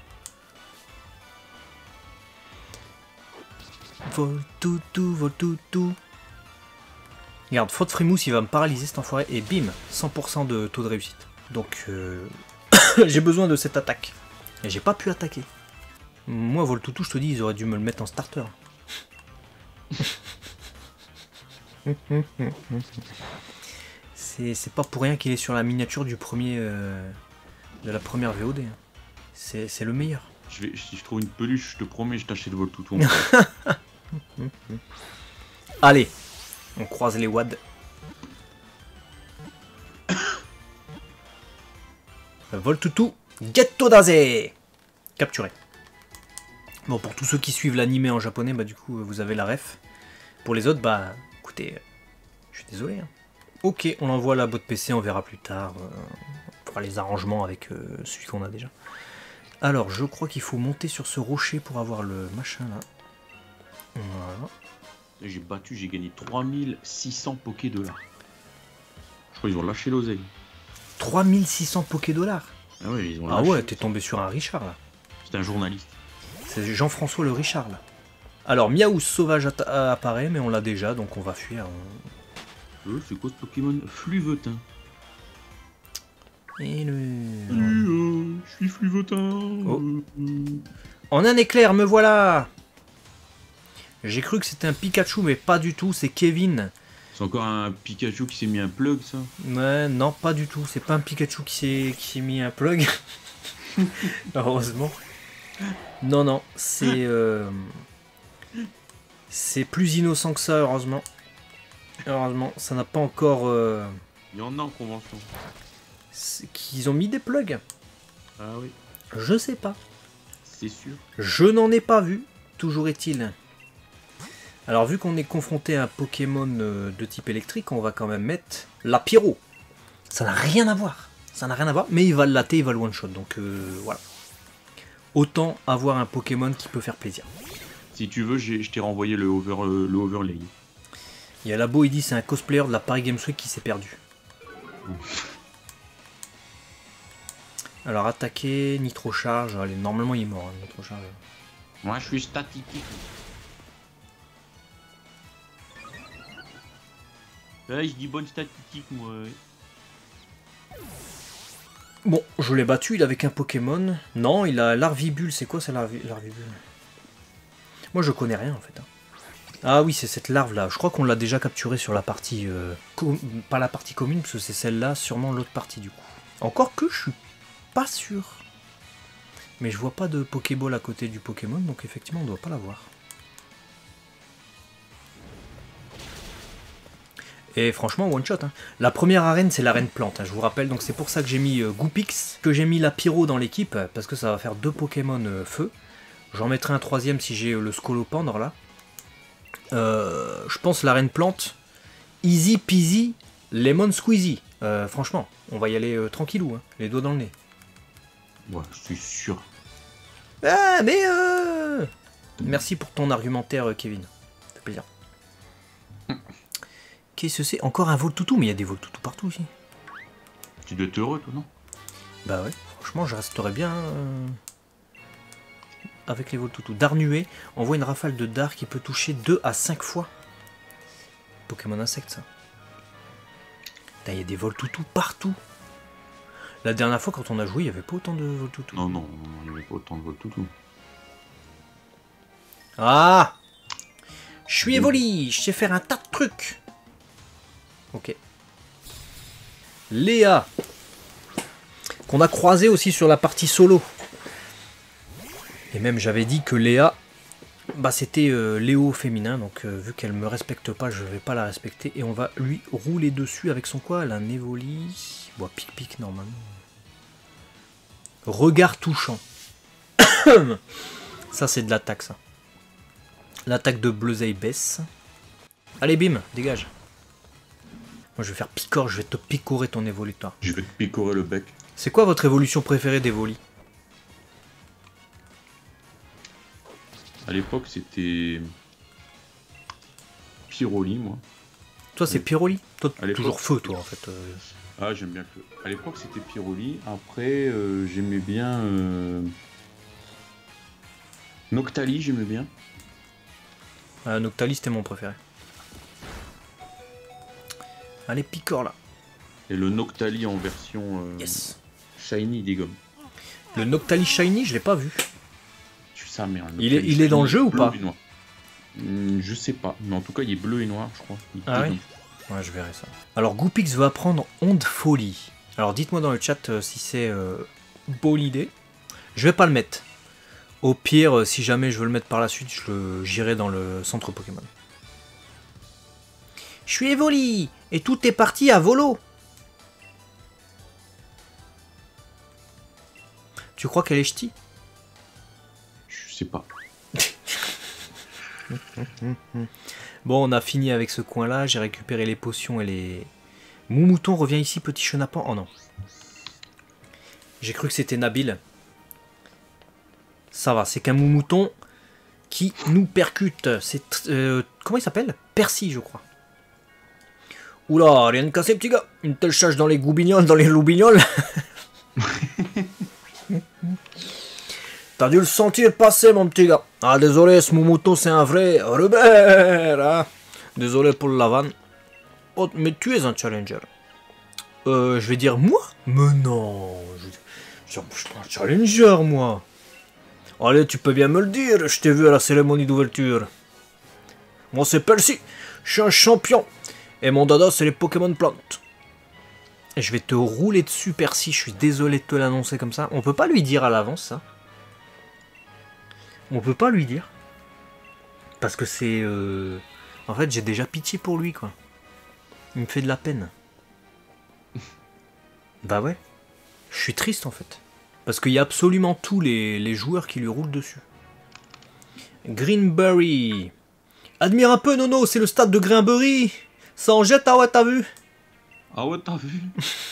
Voltoutou, Voltoutou. Regarde, faute Frimousse, il va me paralyser cet enfoiré. Et bim, cent pour cent de taux de réussite. Donc euh, j'ai besoin de cette attaque. Et j'ai pas pu attaquer. Moi, Voltoutou, je te dis, ils auraient dû me le mettre en starter. C'est pas pour rien qu'il est sur la miniature du premier euh, de la première V O D. C'est le meilleur. Je vais, si je trouve une peluche, je te promets, je t'achète Voltoutou. Allez, on croise les wads. Voltoutou, Getto Daze. Capturé. Bon, pour tous ceux qui suivent l'animé en japonais, bah du coup, vous avez la ref. Pour les autres, bah, écoutez, je suis désolé. Hein. Ok, on envoie la boîte P C, on verra plus tard. Euh, on fera les arrangements avec euh, celui qu'on a déjà. Alors, je crois qu'il faut monter sur ce rocher pour avoir le machin là. Voilà. J'ai battu, j'ai gagné trois mille six cents Poké dollars. Je crois qu'ils ont lâché l'oseille. trois mille six cents Poké dollars. Ah ouais, ils ont lâché. Ah ouais, t'es tombé sur un Richard là. C'est un journaliste. C'est Jean-François le Richard là. Alors, Miaou sauvage apparaît, mais on l'a déjà, donc on va fuir. On... Euh, c'est quoi ce Pokémon? Fluvetin. Et le... Euh, je suis Fluvetin. Oh. En un éclair, me voilà. J'ai cru que c'était un Pikachu, mais pas du tout, c'est Kevin. C'est encore un Pikachu qui s'est mis un plug, ça? Ouais, non, pas du tout. C'est pas un Pikachu qui s'est mis un plug. Heureusement. Non, non, c'est... Euh... C'est plus innocent que ça, heureusement. Heureusement, ça n'a pas encore... Euh... Il y en a en convention. Qu'ils ont mis des plugs. Ah oui. Je sais pas. C'est sûr. Je n'en ai pas vu. Toujours est-il. Alors, vu qu'on est confronté à un Pokémon de type électrique, on va quand même mettre la Pyro. Ça n'a rien à voir. Ça n'a rien à voir, mais il va le latter, il va le one-shot. Donc, euh, voilà. Autant avoir un Pokémon qui peut faire plaisir. Si tu veux, je t'ai renvoyé le, over, euh, le overlay. Il y a Labo, il dit c'est un cosplayer de la Paris Games Week qui s'est perdu. Mmh. Alors, attaquer, Nitro Charge. Allez, normalement, il est mort, hein, Nitro Charge. Moi, je suis statique. Ouais, je dis bonne statistique, moi. Bon, je l'ai battu, il avait qu'un Pokémon. Non, il a l'Arvibule. C'est quoi, ça, l'Arvibule? Moi, je connais rien, en fait. Hein. Ah oui, c'est cette larve-là. Je crois qu'on l'a déjà capturée sur la partie... Euh, pas la partie commune, parce que c'est celle-là, sûrement l'autre partie, du coup. Encore que je suis pas sûr. Mais je vois pas de Pokéball à côté du Pokémon, donc effectivement, on doit pas l'avoir. Et franchement, one shot. Hein. La première arène, c'est l'arène plante, hein, je vous rappelle. Donc c'est pour ça que j'ai mis euh, Goopix, que j'ai mis la Pyro dans l'équipe, parce que ça va faire deux Pokémon euh, feu. J'en mettrai un troisième si j'ai euh, le Scolopendre là. Euh, je pense l'arène plante, easy peasy, lemon squeezy. Euh, franchement, on va y aller euh, tranquillou, hein, les doigts dans le nez. Ouais, je suis sûr. Ah, mais euh... Merci pour ton argumentaire, Kevin. Ça fait plaisir. Qu'est-ce que c'est? Encore un Voltoutou, mais il y a des Voltoutou partout ici. Tu dois être heureux, toi, non? Bah ouais, franchement, je resterais bien euh... avec les Voltoutou. Darnué envoie une rafale de dard qui peut toucher deux à cinq fois. Pokémon insecte, ça. Il y a des Voltoutou partout. La dernière fois, quand on a joué, il n'y avait pas autant de Voltoutou. Non, non, il n'y avait pas autant de Voltoutou. Ah! Je suis Evoli, je sais faire un tas de trucs. Ok. Léa, qu'on a croisé aussi sur la partie solo. Et même j'avais dit que Léa, bah c'était euh, Léo féminin, donc euh, vu qu'elle me respecte pas, je vais pas la respecter. Et on va lui rouler dessus avec son quoi? Elle a un Evoli. Bon, pic-pic normalement. Regard touchant. Ça c'est de l'attaque, ça. L'attaque de Bleuzeil baisse. Allez, bim, dégage. Moi, je vais faire picore, je vais te picorer ton évolutoire. Je vais te picorer le bec. C'est quoi votre évolution préférée d'Evoli? À l'époque, c'était... Pyroli, moi. Toi, c'est Oui. Pyroli. Toi, À l'époque, toujours feu, toi, en fait. euh. Ah, j'aime bien le feu. À l'époque, c'était Pyroli. Après, euh, j'aimais bien... Euh... Noctali, j'aimais bien. Euh, Noctali, c'était mon préféré. Allez, Picor, là. Et le Noctali en version euh, Yes. Shiny des gommes. Le Noctali Shiny, je l'ai pas vu. Tu sais, mais un Il est- Noctali il est dans le Shiny jeu ou bleu pas et noir. Hmm, je sais pas. Mais en tout cas, il est bleu et noir, je crois. Il est Ah dedans. oui. Ouais, je verrai ça. Alors, Goopix veut apprendre Onde Folie. Alors, dites-moi dans le chat euh, si c'est euh, bonne idée. Je vais pas le mettre. Au pire, euh, si jamais je veux le mettre par la suite, je le- j'irai dans le centre Pokémon. Je suis Evoli et tout est parti à volo. Tu crois qu'elle est ch'ti? Je sais pas. Bon, on a fini avec ce coin-là. J'ai récupéré les potions et les... Moumouton revient ici, petit chenapan. Oh non. J'ai cru que c'était Nabil. Ça va, c'est qu'un moumouton qui nous percute. C'est... euh, comment il s'appelle? Percy, je crois. Oula, rien de cassé, petit gars. Une telle charge dans les goubignoles, dans les loubignoles. T'as dû le sentir passer, mon petit gars. Ah, désolé, ce moumouton, c'est un vrai rebelle. Hein. Désolé pour la vanne. Oh, mais tu es un challenger. Euh, je vais dire moi? Mais non. Je, je, je suis pas un challenger, moi. Allez, tu peux bien me le dire. Je t'ai vu à la cérémonie d'ouverture. Moi, c'est Percy. Je suis un champion. Et mon dada, c'est les Pokémon plantes. Et je vais te rouler dessus, Percy. Je suis désolé de te l'annoncer comme ça. On peut pas lui dire à l'avance, ça. On peut pas lui dire. Parce que c'est... Euh... En fait, j'ai déjà pitié pour lui, quoi. Il me fait de la peine. Bah ouais. Je suis triste, en fait. Parce qu'il y a absolument tous les, les joueurs qui lui roulent dessus. Greenberry. Admire un peu, Nono, c'est le stade de Greenberry. Ça en jette, ah ouais, t'as vu? Ah ouais, t'as vu?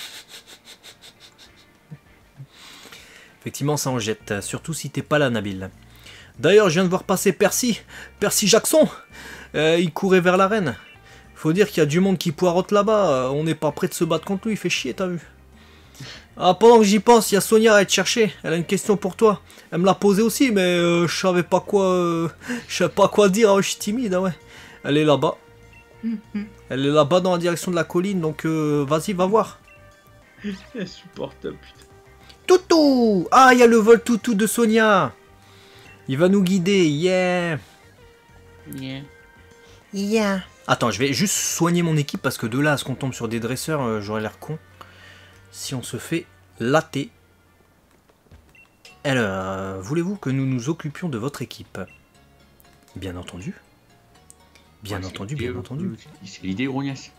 Effectivement, ça en jette. Surtout si t'es pas là, Nabil. D'ailleurs, je viens de voir passer Percy. Percy Jackson. Euh, il courait vers l'arène. Faut dire qu'il y a du monde qui poirote là-bas. On n'est pas prêt de se battre contre lui. Il fait chier, t'as vu? Ah, pendant que j'y pense, il y a Sonia à te chercher. Elle a une question pour toi. Elle me l'a posée aussi, mais euh, je savais pas quoi. Euh, je savais pas quoi dire. Je suis timide, ah ouais. Elle est là-bas. Elle est là-bas dans la direction de la colline, donc euh, vas-y, va voir. Insupportable, putain. Toutou! Ah, il y a le vol toutou de Sonia. Il va nous guider, yeah. Yeah. Yeah. Attends, je vais juste soigner mon équipe parce que de là à ce qu'on tombe sur des dresseurs, euh, j'aurais l'air con. Si on se fait latter. Alors, euh, voulez-vous que nous nous occupions de votre équipe? Bien entendu. Bien Ouais, entendu, c'est bien l'idée, entendu. euh, C'est l'idée grognasse.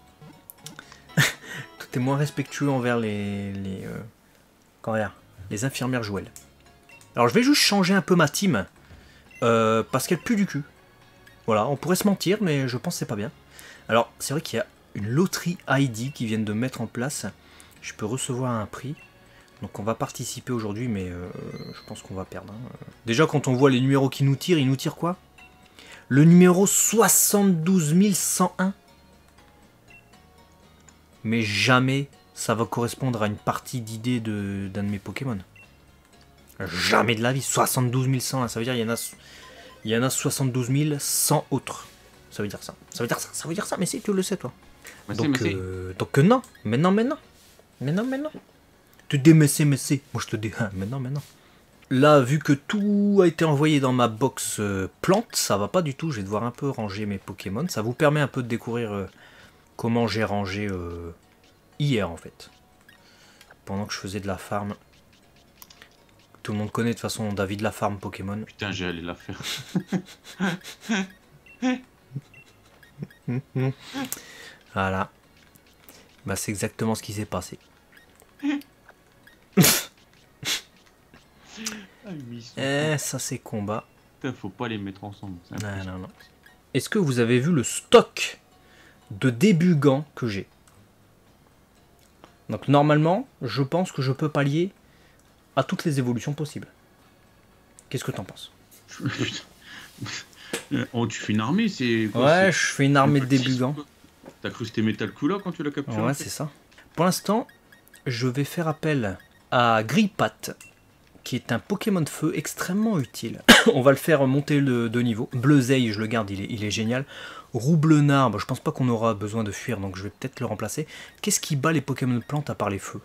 Tout est moins respectueux envers les... les euh, comment dire, les infirmières Joël. Alors je vais juste changer un peu ma team. Euh, parce qu'elle pue du cul. Voilà, on pourrait se mentir, mais je pense que c'est pas bien. Alors, c'est vrai qu'il y a une loterie I D qui viennent de mettre en place. Je peux recevoir un prix. Donc on va participer aujourd'hui, mais euh, je pense qu'on va perdre. Hein. Déjà, quand on voit les numéros qui nous tirent, ils nous tirent quoi? Le numéro soixante-douze mille cent un. Mais jamais ça va correspondre à une partie d'idée de, d'un de mes Pokémon. Jamais de la vie. soixante-douze mille cent un, ça veut dire qu'il y en a... Il y en a soixante-douze mille cent autres. Ça veut dire ça. Ça veut dire ça. Ça veut dire ça. Mais si, tu le sais, toi. Mais c'est, Donc, mais c'est. euh, donc euh, non. Maintenant, maintenant. Maintenant, maintenant. Tu dis, mais c'est, mais c'est. Moi, je te dis, hein, maintenant, maintenant. Là, vu que tout a été envoyé dans ma box euh, plante, ça va pas du tout. Je vais devoir un peu ranger mes Pokémon. Ça vous permet un peu de découvrir euh, comment j'ai rangé euh, hier, en fait. Pendant que je faisais de la farm. Tout le monde connaît de toute façon David la farm Pokémon. Putain, j'ai allé la faire. Voilà. Bah c'est exactement ce qui s'est passé. Ah, Eh, ça c'est combat. Putain, faut pas les mettre ensemble. c'est Non, impossible. non, non. Est-ce que vous avez vu le stock de début gants que j'ai? Donc normalement, je pense que je peux pallier à toutes les évolutions possibles. Qu'est-ce que t'en penses? Oh, tu fais une armée, c'est. quoi, Ouais, c'est- je fais une armée de c'est pas début dix, gants. quoi. T'as cru que c'était Metal Kula quand tu l'as capturé? Ouais, c'est ça. Pour l'instant, je vais faire appel à Grillpat, qui est un Pokémon de feu extrêmement utile. On va le faire monter de, de niveau. Bleuzeil, je le garde, il est, il est génial. Roublenard, bah, je pense pas qu'on aura besoin de fuir, donc je vais peut-être le remplacer. Qu'est-ce qui bat les Pokémon de plantes à part les feux?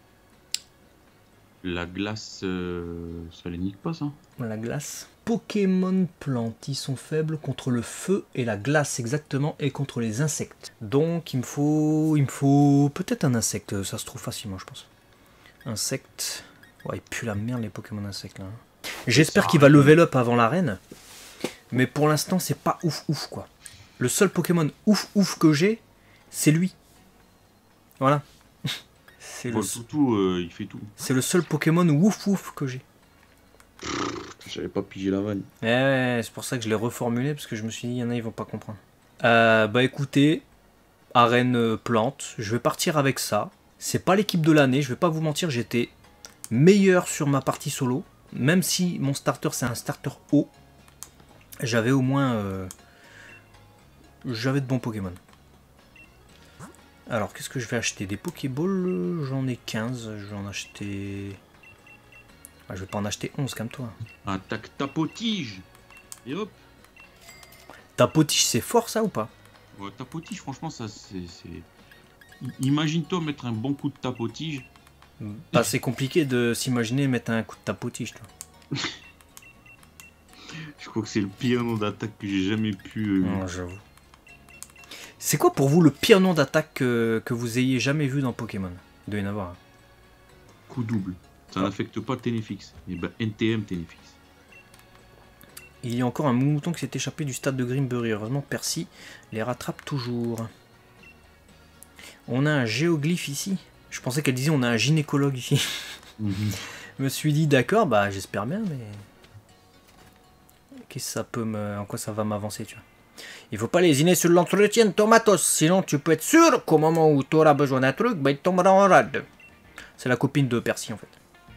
La glace, euh, ça les nique pas, ça? La glace. Pokémon plantes, ils sont faibles contre le feu et la glace exactement, et contre les insectes. Donc il me faut, il me faut peut-être un insecte, ça se trouve facilement, je pense. Insecte. Ouais, il pue la merde les Pokémon insectes là. J'espère qu'il va level up avant l'arène, mais pour l'instant c'est pas ouf ouf quoi. Le seul Pokémon ouf ouf que j'ai, c'est lui. Voilà. C'est le... Toutou, euh, il fait tout. C'est le seul Pokémon ouf ouf que j'ai. J'avais pas pigé la vanne. Ouais, ouais, c'est pour ça que je l'ai reformulé, parce que je me suis dit, il y en a, ils vont pas comprendre. Euh, bah écoutez, arène euh, plante, je vais partir avec ça. C'est pas l'équipe de l'année, je vais pas vous mentir, j'étais meilleur sur ma partie solo. Même si mon starter c'est un starter haut, j'avais au moins... Euh, j'avais de bons Pokémon. Alors, qu'est-ce que je vais acheter? Des Pokéballs, j'en ai quinze, je vais en acheter... Ah, je vais pas en acheter onze, comme toi. Attaque tapotige. Et hop. Tapotige, c'est fort ça ou pas? Ouais, tapotige, franchement, ça c'est... Imagine-toi mettre un bon coup de tapotige. Bah, c'est compliqué de s'imaginer mettre un coup de tapotige, toi. Je crois que c'est le pire nom d'attaque que j'ai jamais pu... Euh... Non, j'avoue. C'est quoi pour vous le pire nom d'attaque que, que vous ayez jamais vu dans Pokémon? Il doit y en avoir. Hein. Coup double. Ça n'affecte pas Ténéfix. Et bah N T M Ténéfix. Il y a encore un mouton qui s'est échappé du stade de Grimbury. Heureusement, Percy les rattrape toujours. On a un géoglyphe ici. Je pensais qu'elle disait on a un gynécologue ici. Mm-hmm. Je me suis dit d'accord, bah j'espère bien, mais... Qu'est-ce que ça peut me... En quoi ça va m'avancer, tu vois? Il faut pas lésiner sur l'entretien de Tomatos, sinon tu peux être sûr qu'au moment où tu auras besoin d'un truc, bah, il tombera en rade. C'est la copine de Percy en fait.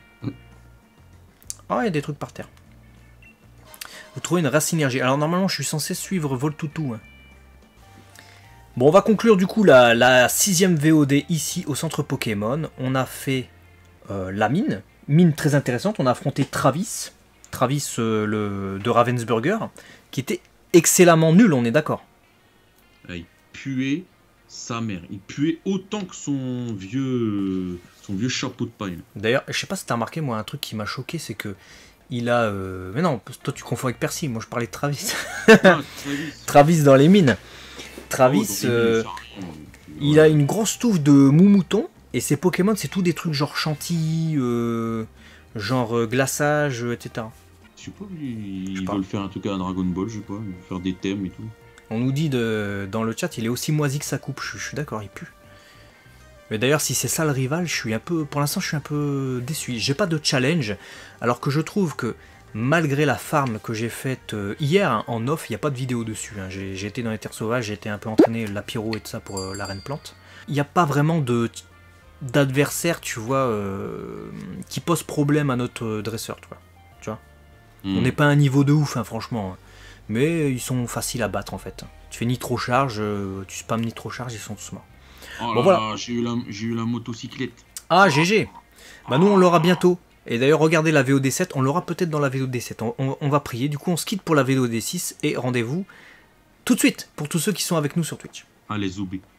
Ah, il y a des trucs par terre. Vous trouvez une race synergie. Alors normalement je suis censé suivre Voltoutou. Hein. Bon, on va conclure du coup la, la sixième V O D ici au centre Pokémon. On a fait euh, la mine. Mine très intéressante. On a affronté Travis. Travis euh, le, de Ravensburger. Qui était excellemment nul, on est d'accord. Il puait sa mère. Il puait autant que son vieux, son vieux chapeau de paille. D'ailleurs, je sais pas si t'as remarqué, moi, un truc qui m'a choqué, c'est que il a... Euh... Mais non, toi tu confonds avec Percy, moi je parlais de Travis. Ah, Travis. Travis dans les mines. Travis, oh, euh... il a une grosse touffe de moumouton, et ses Pokémon, c'est tout des trucs genre chantilly, euh... genre euh, glaçage, et cetera. Je sais pas, ils veulent faire un truc à Dragon Ball, je sais pas, faire des thèmes et tout. On nous dit de, dans le chat, il est aussi moisi que sa coupe, je, je suis d'accord, il pue. Mais d'ailleurs, si c'est ça le rival, je suis un peu, pour l'instant, je suis un peu déçu. J'ai pas de challenge, alors que je trouve que, malgré la farm que j'ai faite hier, hein, en off, il n'y a pas de vidéo dessus. Hein. J'ai été dans les terres sauvages, j'ai été un peu entraîné, la pyro et tout ça pour euh, l'arène plante. Il n'y a pas vraiment de d'adversaire, tu vois, euh, qui pose problème à notre dresseur, tu vois. Tu vois mmh. On n'est pas à un niveau de ouf, hein, franchement. Mais ils sont faciles à battre, en fait. Tu fais nitro-charge, euh, tu spams nitro-charge, ils sont tous morts. Oh bon, là voilà. là, j'ai eu, eu la motocyclette. Ah, G G. Bah nous, on l'aura bientôt. Et d'ailleurs, regardez la V O D sept, on l'aura peut-être dans la V O D sept. On, on, on va prier. Du coup, on se quitte pour la V O D six et rendez-vous tout de suite pour tous ceux qui sont avec nous sur Twitch. Allez, Zoubé.